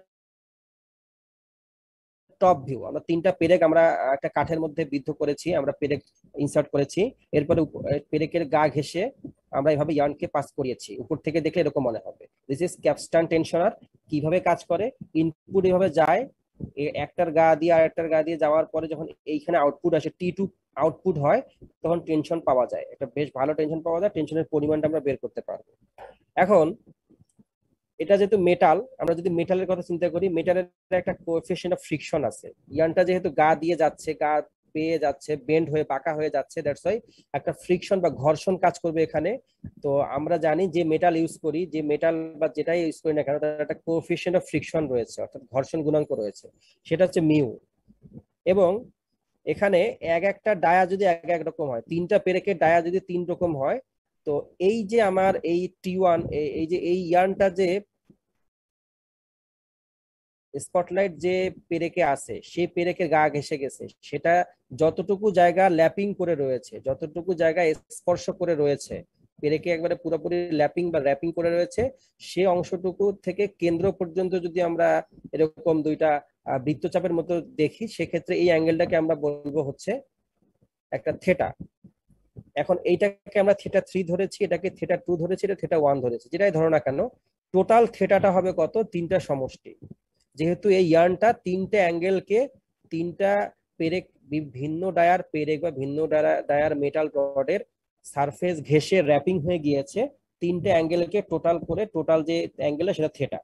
টপ ভিউ। আমরা তিনটা পেরেক আমরা একটা কাঠের মধ্যে বিদ্ধ করেছি, আমরা পেরেক ইনসার্ট করেছি, এরপরে পেরেকের গা ঘেঁষে আমরা এইভাবে ইয়ার্নকে পাস করিয়েছি। উপর থেকে দেখলে এরকম মনে হবে। This is capstan tensioner. কিভাবে কাজ করে, ইনপুট এভাবে যায়, একটার গা দিয়ে আর একটার গা দিয়ে যাওয়ার পরে যখন এইখানে আউটপুট আসে, টি টু আউটপুট হয়, তখন টেনশন পাওয়া যায়, একটা বেশ ভালো টেনশন পাওয়া যায়। টেনশনের পরিমাণটা আমরা বের করতে পারবো। এখন এটা যেহেতু মেটাল, আমরা যদি মেটালের কথা চিন্তা করি, মেটালের একটা কোএফিসিয়েন্ট অফ ফ্রিকশন আছে। ইয়ার্নটা যেহেতু গা দিয়ে যাচ্ছে, গা পেয়ে যাচ্ছে, বেন্ড হয়ে বাঁকা হয়ে যাচ্ছে, দ্যাটস ওয়াই একটা ফ্রিকশন বা ঘর্ষণ কাজ করবে এখানে। তো আমরা জানি যে মেটাল ইউজ করি, যে মেটাল বা যেটাই ইউজ করি না কেন, তার একটা কোএফিসিয়েন্ট অফ ফ্রিকশন রয়েছে, অর্থাৎ ঘর্ষণ গুণাঙ্ক রয়েছে, সেটা হচ্ছে মিউ। এবং এখানে এক একটা ডায়া যদি এক এক রকম হয়, তিনটা পেরেকের ডায়া যদি তিন রকম হয়, তো এই যে আমার এই টি ওয়ান, এই যে এই ইয়ার্নটা যে স্পটলাইট যে পেরেকে আছে, সেই পেরেকের গা ঘেঁষে গেছে, সেটা যতটুকু জায়গা ল্যাপিং করে রয়েছে, যতটুকু জায়গা স্পর্শ করে রয়েছে, পেরেকে একবারে পুরোপুরি ল্যাপিং বা র্যাপিং করে রয়েছে, সে অংশটুকু থেকে কেন্দ্র পর্যন্ত যদি আমরা এরকম দুইটা বৃত্তচাপের মতো দেখি, সেক্ষেত্রে এই অ্যাঙ্গেলটাকে আমরা বলবো হচ্ছে একটা থেটা। এখন এইটাকে আমরা থেটা থ্রি ধরেছি, এটাকে থেটা টু ধরেছি, এটা থেটা ওয়ান ধরেছি, যেটাই ধরো না কেন, টোটাল থেটাটা হবে কত? তিনটা সমষ্টি। যেহেতু এই ইয়ার্নটা তিনটা অ্যাঙ্গেলকে, তিনটা পেরেক, ভিন্ন ডায়ার পেরেক বা ভিন্ন ডায়ার মেটাল রডের সারফেস ঘেঁষে র্যাপিং হয়ে গিয়েছে, তিনটা অ্যাঙ্গেলকে টোটাল করে, টোটাল যে অ্যাঙ্গেল সেটা থেটা।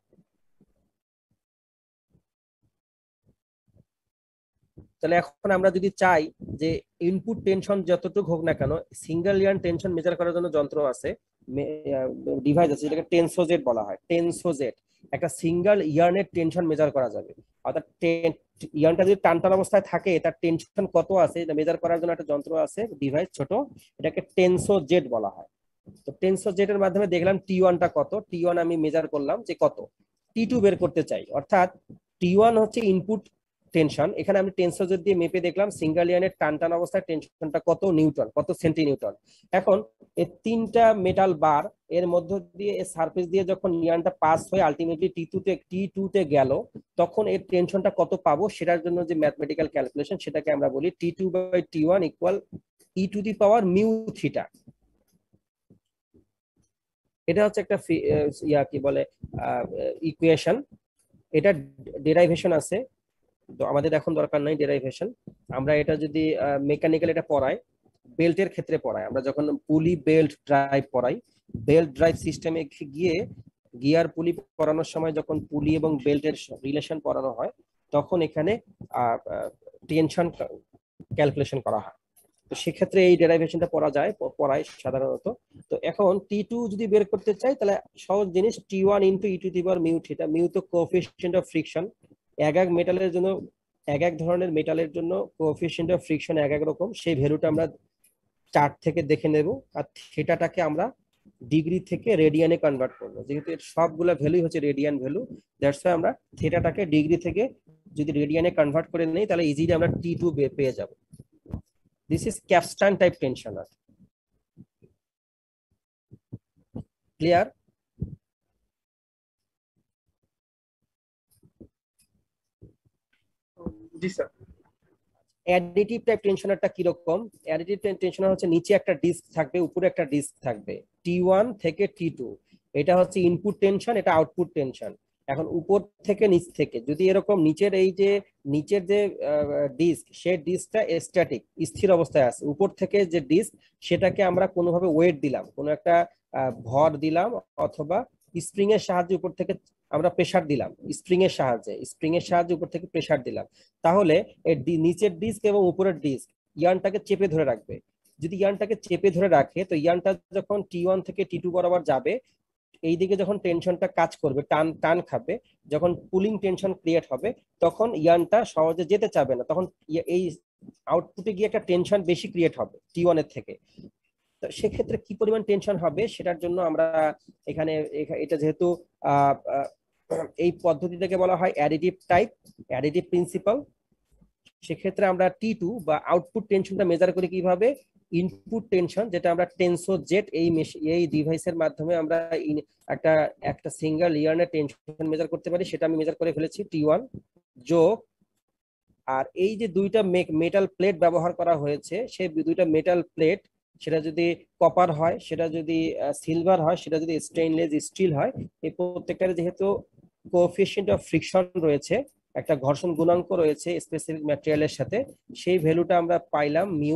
তাহলে এখন আমরা যদি চাই যে ইনপুট টেনশন যতটুকু হোক না কেন, সিঙ্গেল ইয়ার্ন টেনশন মেজার করার জন্য যন্ত্র আছে, ডিভাইস আছে, যেটাকে টেনসোজেট বলা হয়। টেনসোজেট একটা সিঙ্গেল ইয়ার্নের টেনশন মেজার করা যাবে। অর্থাৎ ইয়ার্নটা যদি টানটান অবস্থায় থাকে, তার টেনশন কত আছে এটা মেজার করার জন্য একটা যন্ত্র আছে, ডিভাইস ছোট, এটাকে টেনসোজেট বলা হয়। তো টেনসোজেটের মাধ্যমে দেখলাম টি ওয়ানটা কত, টি ওয়ান আমি মেজার করলাম যে কত, টি টু বের করতে চাই, অর্থাৎ টি ওয়ান হচ্ছে ইনপুট টেনশন। এখানে আমি টেনসোজেট দিয়ে মেপে দেখলাম সিঙ্গেল ইয়ার্নের টান টান অবস্থায় টেনশনটা কত নিউটন, কত সেন্টি নিউটন। এখন এই তিনটা মেটাল বার এর মধ্য দিয়ে এর সারফেস দিয়ে যখন ইয়ার্নটা পাস হয়ে আলটিমেটলি টি টু তে টি টু তে গেল, তখন এর টেনশনটা কত পাবো, সেটার জন্য যে ম্যাথমেটিক্যাল ক্যালকুলেশন, সেটাকে আমরা বলি T two by T one equal e to the power mu theta. এটা হচ্ছে একটা ইয়া কি বলে ইকুয়েশন, এটা ডেরাইভেশন আছে, তো আমাদের এখন দরকার নাই ডেরাইভেশন। আমরা এটা যদি মেকানিক্যাল এটা পড়াই, বেল্টের ক্ষেত্রে পড়াই, আমরা যখন পুলি বেল্ট ড্রাইভ পড়াই, বেল্ট ড্রাইভ সিস্টেমে গিয়ে গিয়ার পুলি পড়ানোর সময় যখন পুলি এবং বেল্টের রিলেশন পড়ানো হয়, তখন এখানে টেনশন ক্যালকুলেশন করা হয়। তো সেক্ষেত্রে এই ডেরাইভেশনটা পড়া যায়, পড়ায় সাধারণত। তো এখন টি টু যদি বের করতে চাই, তাহলে সহজ জিনিস, T one into e to the power mu theta. Mu তো কোএফিসিয়েন্ট অফ ফ্রিকশন, এক এক মেটালের জন্য, এক এক ধরনের মেটালের জন্য কোএফিসিয়েন্ট অফ ফ্রিকশন এক এক রকম, সেই ভ্যালুটা আমরা চার্ট থেকে দেখে নেব, আর থিটাটাকে আমরা ডিগ্রি থেকে রেডিয়ানে কনভার্ট করবো, যেহেতু এর সবগুলো ভ্যালুই হচ্ছে রেডিয়ান ভ্যালু, দ্যাটস ওয়াই আমরা থিটাটাকে ডিগ্রি থেকে যদি রেডিয়ানে কনভার্ট করে নেই তাহলে ইজিলি আমরা টি টু পেয়ে যাব। This is capstan type tensioner. Clear? জি স্যার। অ্যাডিটিভ টাইপ টেনশনারটা কিরকম? অ্যাডিটিভ টাইপ টেনশনার হচ্ছে নিচে একটা ডিস্ক থাকবে, উপরে একটা ডিস্ক থাকবে, টি ওয়ান থেকে টি টু। এটা হচ্ছে ইনপুট টেনশন, এটা আউটপুট টেনশন। এখন উপর থেকে নিচ থেকে যদি এরকম নিচের এই যে নিচের যে ডিস্ক, সেই ডিস্কটা স্ট্যাটিক, স্থির অবস্থায় আছে, উপর থেকে যে ডিস্ক সেটাকে আমরা কোনোভাবে ওয়েট দিলাম, কোনো একটা ভর দিলাম, অথবা স্প্রিং এর সাহায্যে উপর থেকে আমরা প্রেসার দিলাম, স্প্রিং এর সাহায্যে স্প্রিং এর সাহায্যে উপর থেকে প্রেসার দিলাম, তাহলে এর নিচের ডিস্ক এবং উপরের ডিস্ক ইয়ানটাকে চেপে ধরে রাখবে। যদি ইয়ানটাকে চেপে ধরে রাখে তো ইয়ানটা যখন টি ওয়ান থেকে টি টু বরাবর যাবে, এইদিকে যখন টেনশনটা কাজ করবে, টান টান খাবে, যখন পুলিং টেনশন ক্রিয়েট হবে, তখন ইয়ানটা সহজে যেতে চাবে না, তখন এই আউটপুটে গিয়ে একটা টেনশন বেশি ক্রিয়েট হবে টি ওয়ান এর থেকে। তো সেক্ষেত্রে কি পরিমাণ টেনশন হবে সেটার জন্য আমরা এখানে এটা যেহেতু এই পদ্ধতিটাকে বলা হয় অ্যাডিটিভ টাইপ, অ্যাডিটিভ প্রিন্সিপাল, সেক্ষেত্রে আমরা টি টু বা আউটপুট টেনশনটা মেজার করি কিভাবে? ইনপুট টেনশন, যেটা আমরা টেনসো জেট এই এই ডিভাইসের মাধ্যমে আমরা একটা একটা সিঙ্গেল ইয়ার্নের টেনশন মেজার করতে পারি, সেটা আমি মেজার করে ফেলেছি টি ওয়ান যোগ, আর এই যে দুইটা মেটাল প্লেট ব্যবহার করা হয়েছে, সেই দুইটা মেটাল প্লেট, সেটা যদি কপার হয়, সেটা যদি সিলভার হয়, সেটা যদি স্টেইনলেস স্টিল হয়, এই প্রত্যেকটার যেহেতু কোএফিসিয়েন্ট অফ ফ্রিকশন রয়েছে, একটা ঘর্ষণ গুণাঙ্ক রয়েছে স্পেসিফিক ম্যাটেরিয়ালের সাথে, সেই ভ্যালুটা আমরা পাইলাম মিউ।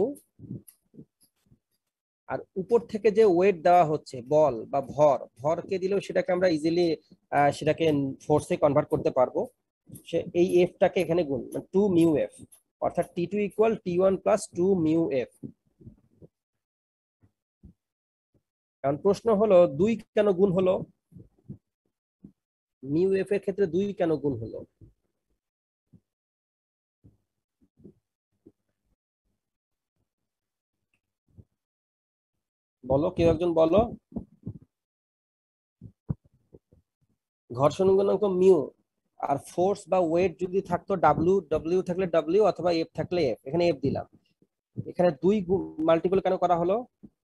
আর উপর থেকে যে ওয়েট দেওয়া হচ্ছে, বল বা ভর, ভরকে দিলেও সেটাকে আমরা ইজিলি সেটাকে ফোর্সে কনভার্ট করতে পারবো। সে এই এফটাকে এখানে গুণ, টু মিউ এফ, অর্থাৎ T two equal T one plus two mu F. কারণ প্রশ্ন হলো দুই কেন গুণ হলো, মিউ এফ এর ক্ষেত্রে দুই কেন গুণ হলো? বলো, কেউ একজন বলো। ঘর্ষণ গুণাঙ্ক মিউ, আর ফোর্স বা ওয়েট যদি থাকতো ডাব্লিউ, ডাব্লিউ থাকলে ডাব্লিউ, অথবা এফ থাকলে এফ, এখানে এফ দিলাম। এখানে দুই মাল্টিপল কেন করা হলো?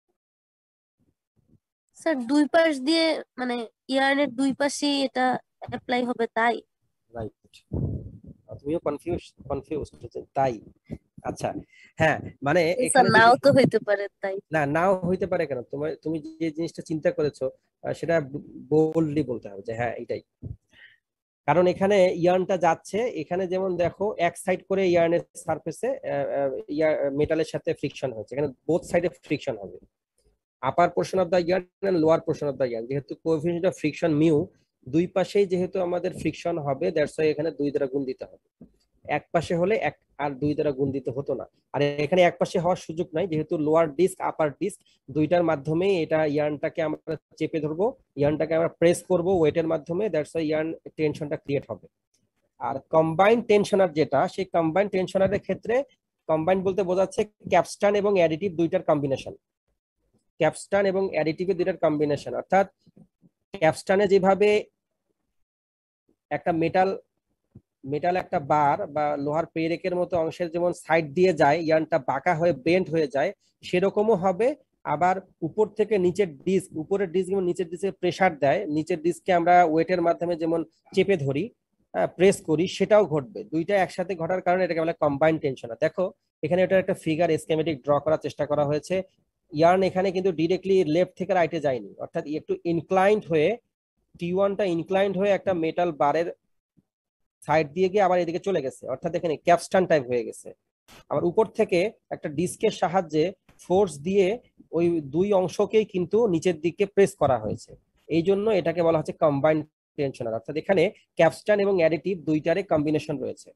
স্যার দুই পাশ দিয়ে মানে ইয়ার্নের দুই পাশে এটা অ্যাপ্লাই হবে তাই। রাইট, তুমিও কনফিউজ কনফিউজ তাই? আচ্ছা, হ্যাঁ, মানে স্যার নাও তো হইতে পারে তাই। না, নাও হইতে পারে কেন? তোমার তুমি যে জিনিসটা চিন্তা করেছো সেটা বোল্ডলি বলতে হবে যে হ্যাঁ এটাই। কারণ এখানে ইয়ার্নটা যাচ্ছে, এখানে যেমন দেখো এক সাইড করে ইয়ার্নের সারফেসে মেটালের সাথে ফ্রিকশন হচ্ছে, এখানে বোথ সাইডে ফ্রিকশন হবে, upper portion of the yarn and lower portion of the yarn. যেহেতু কোএফিসিয়েন্ট অফ ফ্রিকশন মিউ, দুই পাশেই যেহেতু আমাদের ফ্রিকশন হবে, দ্যাটস ওয়াই এখানে দুই দ্বারা গুণ দিতে হবে। এক পাশে হলে এক আর দুই দ্বারা গুণ দিতে হতো না। আর এখানে এক পাশে হওয়ার সুযোগ নাই, যেহেতু লোয়ার ডিস্ক আপার ডিস্ক দুইটার মাধ্যমেই এটা ইয়ার্নটাকে আমরা চেপে ধরবো, ইয়ার্নটাকে আমরা প্রেস করব ওয়েটের মাধ্যমে, দ্যাটস ওয়াই ইয়ার্ন টেনশনটা ক্রিয়েট হবে। আর কম্বাইন্ড টেনশনার যেটা, সেই কম্বাইন্ড টেনশনারের ক্ষেত্রে, কম্বাইন্ড বলতে বোঝাচ্ছে ক্যাপস্টান এবং অ্যাডিটিভ দুইটার কম্বিনেশন, ক্যাপস্টান এবং অ্যাডিটিভের দুইটার কম্বিনেশন। অর্থাৎ ক্যাপস্টানে যেভাবে একটা মেটাল মেটাল একটা বার বা লোহার পেরেকের মতো অংশের যেমন সাইড দিয়ে যায়, ইয়ার্নটা বাঁকা হয়ে বেন্ড হয়ে যায়, সেরকমও হবে। আবার উপর থেকে নিচের ডিস্ক, উপরের ডিস্ক এবং নিচের ডিস্কে প্রেসার দেয়, নিচের ডিস্ককে আমরা ওয়েটের মাধ্যমে যেমন চেপে ধরি, প্রেস করি, সেটাও ঘটবে। দুইটা একসাথে ঘটার কারণে এটাকে বলে কম্বাইন্ড টেনশনার। দেখো এখানে এটা একটা ফিগার স্কেমেটিক ড্র করার চেষ্টা করা হয়েছে। ইয়ার্ন এখানে কিন্তু ডিরেক্টলি লেফট থেকে রাইটে যায়নি, অর্থাৎ একটু ইনক্লাইন্ড হয়ে, টি ওয়ানটা ইনক্লাইন্ড হয়ে একটা মেটাল বারের সাইড দিয়ে গিয়ে আবার এদিকে চলে গেছে, অর্থাৎ এখানে ক্যাপস্টান টাইপ হয়ে গেছে। আবার উপর থেকে একটা ডিস্কের সাহায্যে ফোর্স দিয়ে ওই দুই অংশকেই কিন্তু নিচের দিকে প্রেস করা হয়েছে, এই জন্য এটাকে বলা হচ্ছে কম্বাইন্ড টেনশনার। অর্থাৎ এখানে ক্যাপস্টান এবং অ্যাডিটিভ দুইটারে কম্বিনেশন রয়েছে।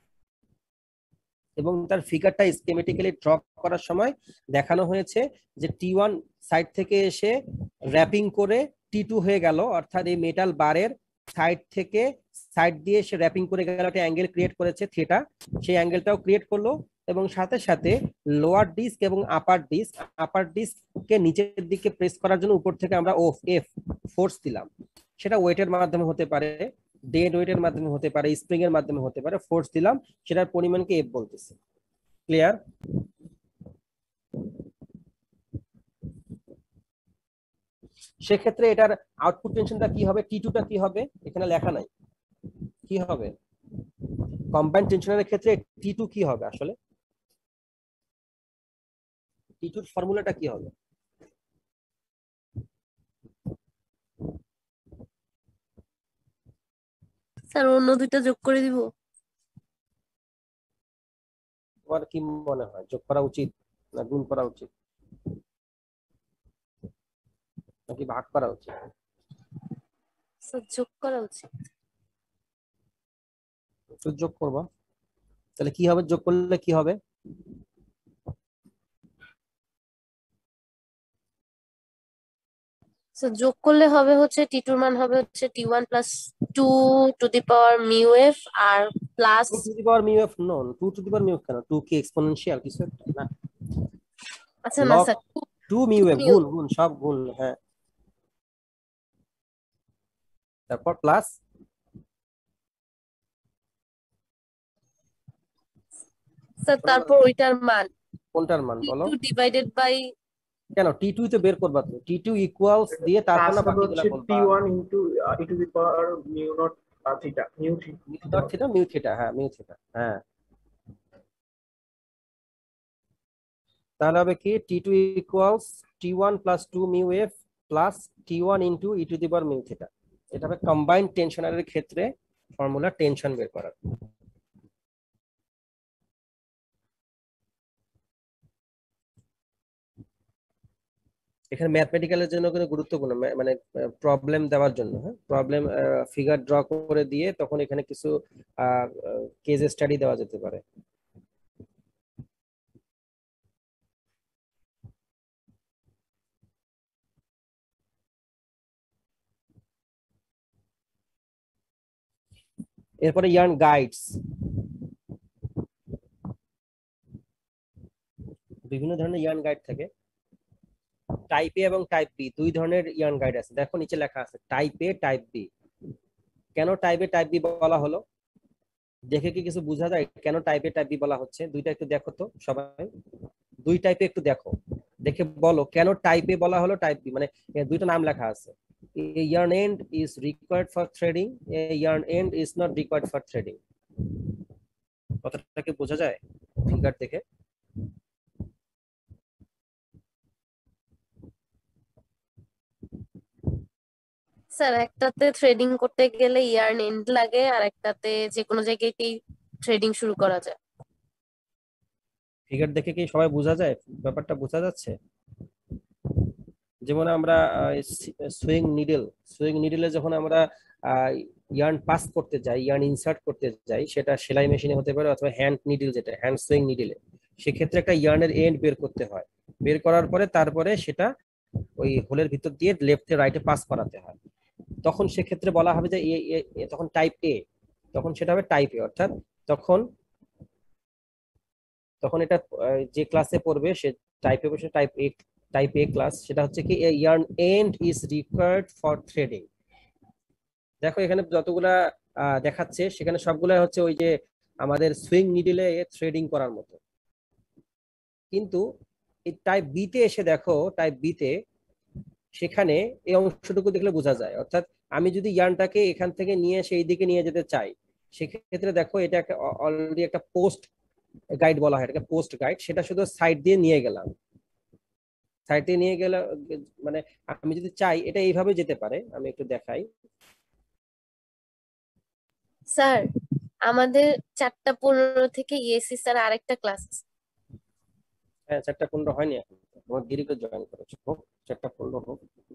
এবং তার ফিগারটা স্কিমেটিক্যালি ড্র করার সময় দেখানো হয়েছে যে টি ওয়ান সাইড থেকে এসে র্যাপিং করে টি টু হয়ে গেল, অর্থাৎ এই মেটাল বারের সাইড থেকে সাইড দিয়ে এসে র্যাপিং করে গেল, একটা অ্যাঙ্গেল ক্রিয়েট করেছে থিটা, সেই অ্যাঙ্গেলটাও ক্রিয়েট করলো এবং সাথে সাথে লোয়ার ডিস্ক এবং আপার ডিস্ক আপার ডিস্ককে নিচের দিকে প্রেস করার জন্য উপর থেকে আমরা ও এফ ফোর্স দিলাম। সেটা ওয়েটের মাধ্যমে হতে পারে, ডেড ওয়েটের মাধ্যমে হতে পারে, স্প্রিং এর মাধ্যমে হতে পারে, ফোর্স দিলাম, সেটার পরিমাণকে এফ বলতেছে। ক্লিয়ার? সেক্ষেত্রে এটার আউটপুট টেনশনটা কি হবে, টি টুটা কি হবে, এখানে লেখা নাই কি হবে। কম্বাইন্ড টেনশনের ক্ষেত্রে টি টু কি হবে আসলে, টি টুর ফর্মুলাটা কি হবে? স্যার অন্য দুইটা যোগ করে দিব। তোমার কি মনে হয় যোগ করা উচিত না গুণ করা উচিত নাকি ভাগ করা উচিত? স্যার যোগ করা উচিত। তো যোগ করবা, তাহলে কি হবে, যোগ করলে কি হবে? স্যার যোগ করলে হবে হচ্ছে টি টুর মান হবে হচ্ছে T one plus two to the power mu F আর plus two to the power mu F no, two to the power mu কেন, টু কি এক্সপোনেনশিয়াল কিছু একটা না, আচ্ছা না log sir two mu F, গুণ গুণ সব গুণ, হ্যাঁ। তারপর প্লাস স্যার তারপর ওইটার মান কোনটার মান টি বলো? টু ডিভাইডেড বাই, কেন টি টু তো বের করবা, তো টি টু ইকুয়ালস দিয়ে তারপর না প্লাস হবে বাকিগুলা হচ্ছে বলবা। T one into e to the power mu naught theta, mu mu theta. Naught theta, mu theta, হ্যাঁ মিউ থিটা, হ্যাঁ। তাহলে হবে কি T two equals T one plus two mu F plus T one into e to the power mu theta. এটা হবে combined টেনশনারের ক্ষেত্রে formula tension বের করার। এখানে ম্যাথমেটিক্যালের জন্য কিন্তু গুরুত্বপূর্ণ, মানে প্রবলেম দেওয়ার জন্য, হ্যাঁ প্রবলেম ফিগার ড্র করে দিয়ে তখন এখানে কিছু কেস স্টাডি দেওয়া যেতে পারে। এরপরে ইয়ার্ন গাইডস, বিভিন্ন ধরনের ইয়ার্ন গাইড থাকে। টাইপ এ এবং টাইপ বি দুই ধরনের ইয়ার্ন গাইড আছে, দেখো নিচে লেখা আছে টাইপ এ টাইপ বি। কেন টাইপ এ টাইপ বি বলা হলো, দেখে কি কিছু বোঝা যায় কেন টাইপ এ টাইপ বি বলা হচ্ছে? দুইটা একটু দেখো তো সবাই, দুই টাইপে একটু দেখো, দেখে বলো কেন টাইপ এ বলা হলো টাইপ বি। মানে দুইটা নাম লেখা আছে, a yarn end is required for threading, a yarn end is not required for threading। কথাটা কি বোঝা যায় ফিগার দেখে? স্যার একটাতে থ্রেডিং করতে গেলে ইয়ার্ন এন্ড লাগে আর একটাতে যে কোনো জায়গাতেই থ্রেডিং শুরু করা যায়। ফিগার দেখে কি সবাই বোঝা যায়, ব্যাপারটা বোঝা যাচ্ছে? যেমন আমরা সুইং নিডল, সুইং নিডলে যখন আমরা ইয়ার্ন পাস করতে যাই, ইয়ার্ন ইনসার্ট করতে যাই, সেটা সেলাই মেশিনে হতে পারে অথবা হ্যান্ড নিডল, যেটা হ্যান্ড সুইং নিডলে, সেক্ষেত্রে একটা ইয়ার্নের এন্ড বের করতে হয়। বের করার পরে তারপরে সেটা ওই হোলের ভিতর দিয়ে লেফটে রাইটে পাস করাতে হয়। তখন সেক্ষেত্রে বলা হবে যে তখন টাইপ এ, তখন সেটা হবে টাইপ এ, অর্থাৎ তখন তখন এটা যে ক্লাসে পড়বে সে টাইপ এ বসে type A, type A class, সেটা হচ্ছে কি yarn end is required for threading. দেখো এখানে যতগুলা দেখাচ্ছে সেখানে সবগুলা হচ্ছে ওই যে আমাদের সুইং নিডলে থ্রেডিং করার মতো। কিন্তু এই টাইপ বি তে এসে দেখো, টাইপ বি তে সেখানে এই অংশটুকু দেখলে বোঝা যায়, অর্থাৎ আমি যদি ইয়ার্নটাকে এখান থেকে নিয়ে সেই দিকে নিয়ে যেতে চাই, সেক্ষেত্রে দেখো এটা অলরেডি একটা পোস্ট গাইড বলা হয়, এটাকে পোস্ট গাইড। সেটা শুধু সাইড দিয়ে নিয়ে গেলাম, সাইড দিয়ে নিয়ে গেলে মানে আমি যদি চাই এটা এইভাবে যেতে পারে। আমি একটু দেখাই। স্যার আমাদের চারটা পনেরো থেকে ইএসসি স্যার আরেকটা ক্লাস। হ্যাঁ চারটা পনেরো হয়নি এখন, তোমার দেরি করে জয়েন করেছো, হোক চারটা পনেরো হোক,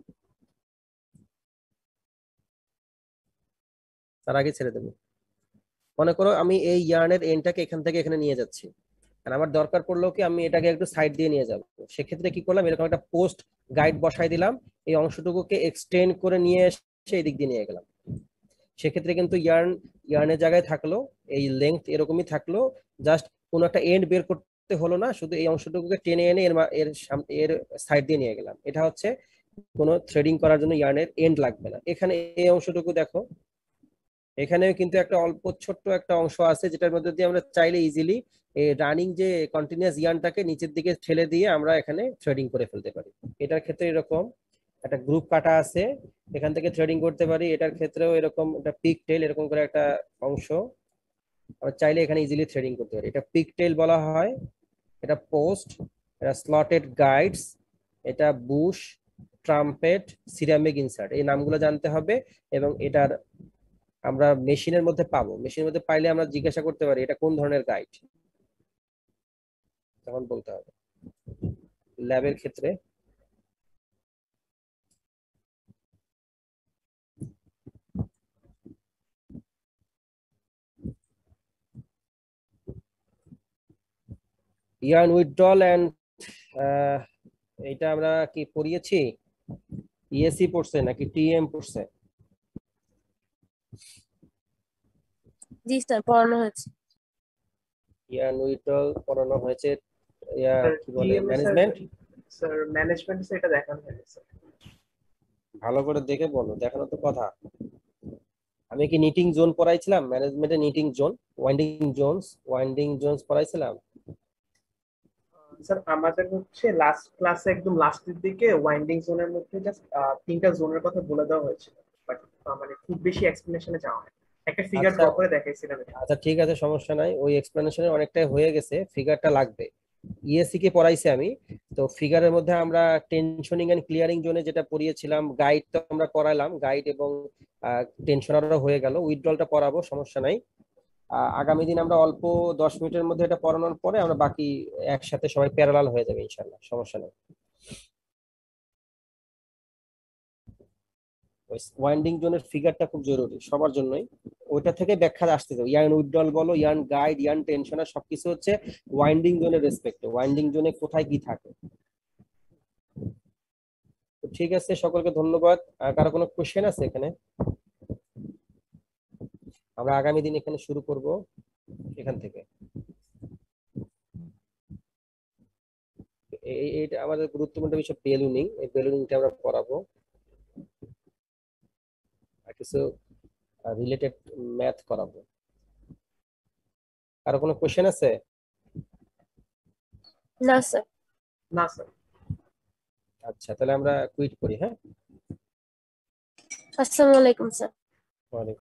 তার আগে ছেড়ে দেবো। মনে করো আমি এই ইয়ার্নের এন্ডটাকে এখান থেকে এখানে নিয়ে যাচ্ছি, আর আমার দরকার পড়লো কি আমি এটাকে একটু সাইড দিয়ে নিয়ে যাবো, সেক্ষেত্রে কি করলাম, এরকম একটা পোস্ট গাইড বসাই দিলাম, এই অংশটুকুকে এক্সটেন্ড করে নিয়ে এসে এই দিক দিয়ে নিয়ে গেলাম। সেক্ষেত্রে কিন্তু ইয়ার্ন ইয়ার্নের জায়গায় থাকলো, এই লেংথ এরকমই থাকলো, জাস্ট কোনো একটা এন্ড বের করতে হলো না, শুধু এই অংশটুকুকে টেনে এনে এর মা- এর সাম- এর সাইড দিয়ে নিয়ে গেলাম। এটা হচ্ছে কোনো থ্রেডিং করার জন্য ইয়ার্নের এন্ড লাগবে না। এখানে এই অংশটুকু দেখো, এখানেও কিন্তু একটা অল্প ছোট্ট একটা অংশ আছে যেটার মধ্যে দিয়ে আমরা চাইলে ইজিলি এই রানিং যে কন্টিনিউয়াস ইয়ার্নটাকে নিচের দিকে ঠেলে দিয়ে আমরা এখানে থ্রেডিং করে ফেলতে পারি। এটার ক্ষেত্রে এরকম একটা গ্রুপ কাটা আছে, এখান থেকে থ্রেডিং করতে পারি। এটার ক্ষেত্রেও এরকম একটা পিক টেল এরকম করে একটা অংশ, আমরা চাইলে এখানে ইজিলি থ্রেডিং করতে পারি। এটা পিক টেল বলা হয়, এটা পোস্ট, এটা স্লটেড গাইডস, এটা বুশ, ট্রাম্পেট, সিরামিক ইনসার্ট, এই নামগুলো জানতে হবে। এবং এটার আমরা মেশিনের মধ্যে পাবো, মেশিনের মধ্যে পাইলে আমরা জিজ্ঞাসা করতে পারি এটা কোন ধরনের গাইড, তখন বলতে হবে। ল্যাবের ক্ষেত্রে ইয়ার্ন উইথড্রল এন্ড, এটা আমরা কি পড়িয়েছি? ইএসসি পড়ছে নাকি টিএম পড়ছে? জি স্যার, পড়ানো হয়েছে। ইয়ার্ন উইথড্রল পড়ানো হয়েছে। ইয়া স্যার কি বলে, TMS sir, management? Sir management এটা দেখানো হয়েছে। ভালো করে দেখে বলো, দেখানো তো কথা। আমি কি নিটিং জোন পড়াইছিলাম? ম্যানেজমেন্টে knitting zone, winding zones, winding zones পড়াইছিলাম। স্যার আমাদের হচ্ছে লাস্ট ক্লাসে একদম লাস্টের দিকে ওয়াইন্ডিং জোনের মধ্যে জাস্ট তিনটা জোনের কথা বলে দেওয়া হয়েছিল, বাট মানে খুব বেশি এক্সপ্লেনেশনে যাওয়া হয়। একটা ফিগার আচ্ছা ড্র করে দেখাইছিলাম এটা। আচ্ছা ঠিক আছে, সমস্যা নাই, ওই এক্সপ্লেনেশনে অনেকটাই হয়ে গেছে, ফিগারটা লাগবে। ইএসসি কে পড়াইছি আমি, তো ফিগারের মধ্যে আমরা টেনশনিং এন্ড ক্লিয়ারিং জোনে যেটা পড়িয়েছিলাম, গাইড তো আমরা পড়াইলাম, গাইড এবং টেনশনারও হয়ে গেল, উইথড্রলটা পড়াবো, সমস্যা নাই। আহ, আগামী দিন আমরা অল্প দশ মিনিটের মধ্যে এটা পড়ানোর পরে আমরা বাকি একসাথে সবাই প্যারালাল হয়ে যাবে ইনশাল্লাহ, সমস্যা নেই। ওয়াইন্ডিং জোনের ফিগারটা খুব জরুরি সবার জন্যই, ওইটা থেকে ব্যাখ্যা আসতে হবে। ইয়ার্ন উইথড্রল বলো, ইয়ার্ন গাইড, ইয়ার্ন টেনশনার, সবকিছু হচ্ছে ওয়াইন্ডিং জোনের রেসপেক্টে, ওয়াইন্ডিং জোনে কোথায় কি থাকে। তো ঠিক আছে, সকলকে ধন্যবাদ। আর কারো কোনো কোশ্চেন আছে এখানে? আমরা আগামী দিন এখানে শুরু করব এখান থেকে। এই এইটা আমাদের গুরুত্বপূর্ণ বিষয় বেলুনিং, এই বেলুনিংটা আমরা পড়াবো, আর কিছু রিলেটেড ম্যাথ করাবো। কারো কোনো কোশ্চেন আছে? না স্যার। না স্যার। আচ্ছা, তাহলে আমরা কুইট করি। হ্যাঁ, আসসালামু আলাইকুম স্যার। ওয়ালাইকুম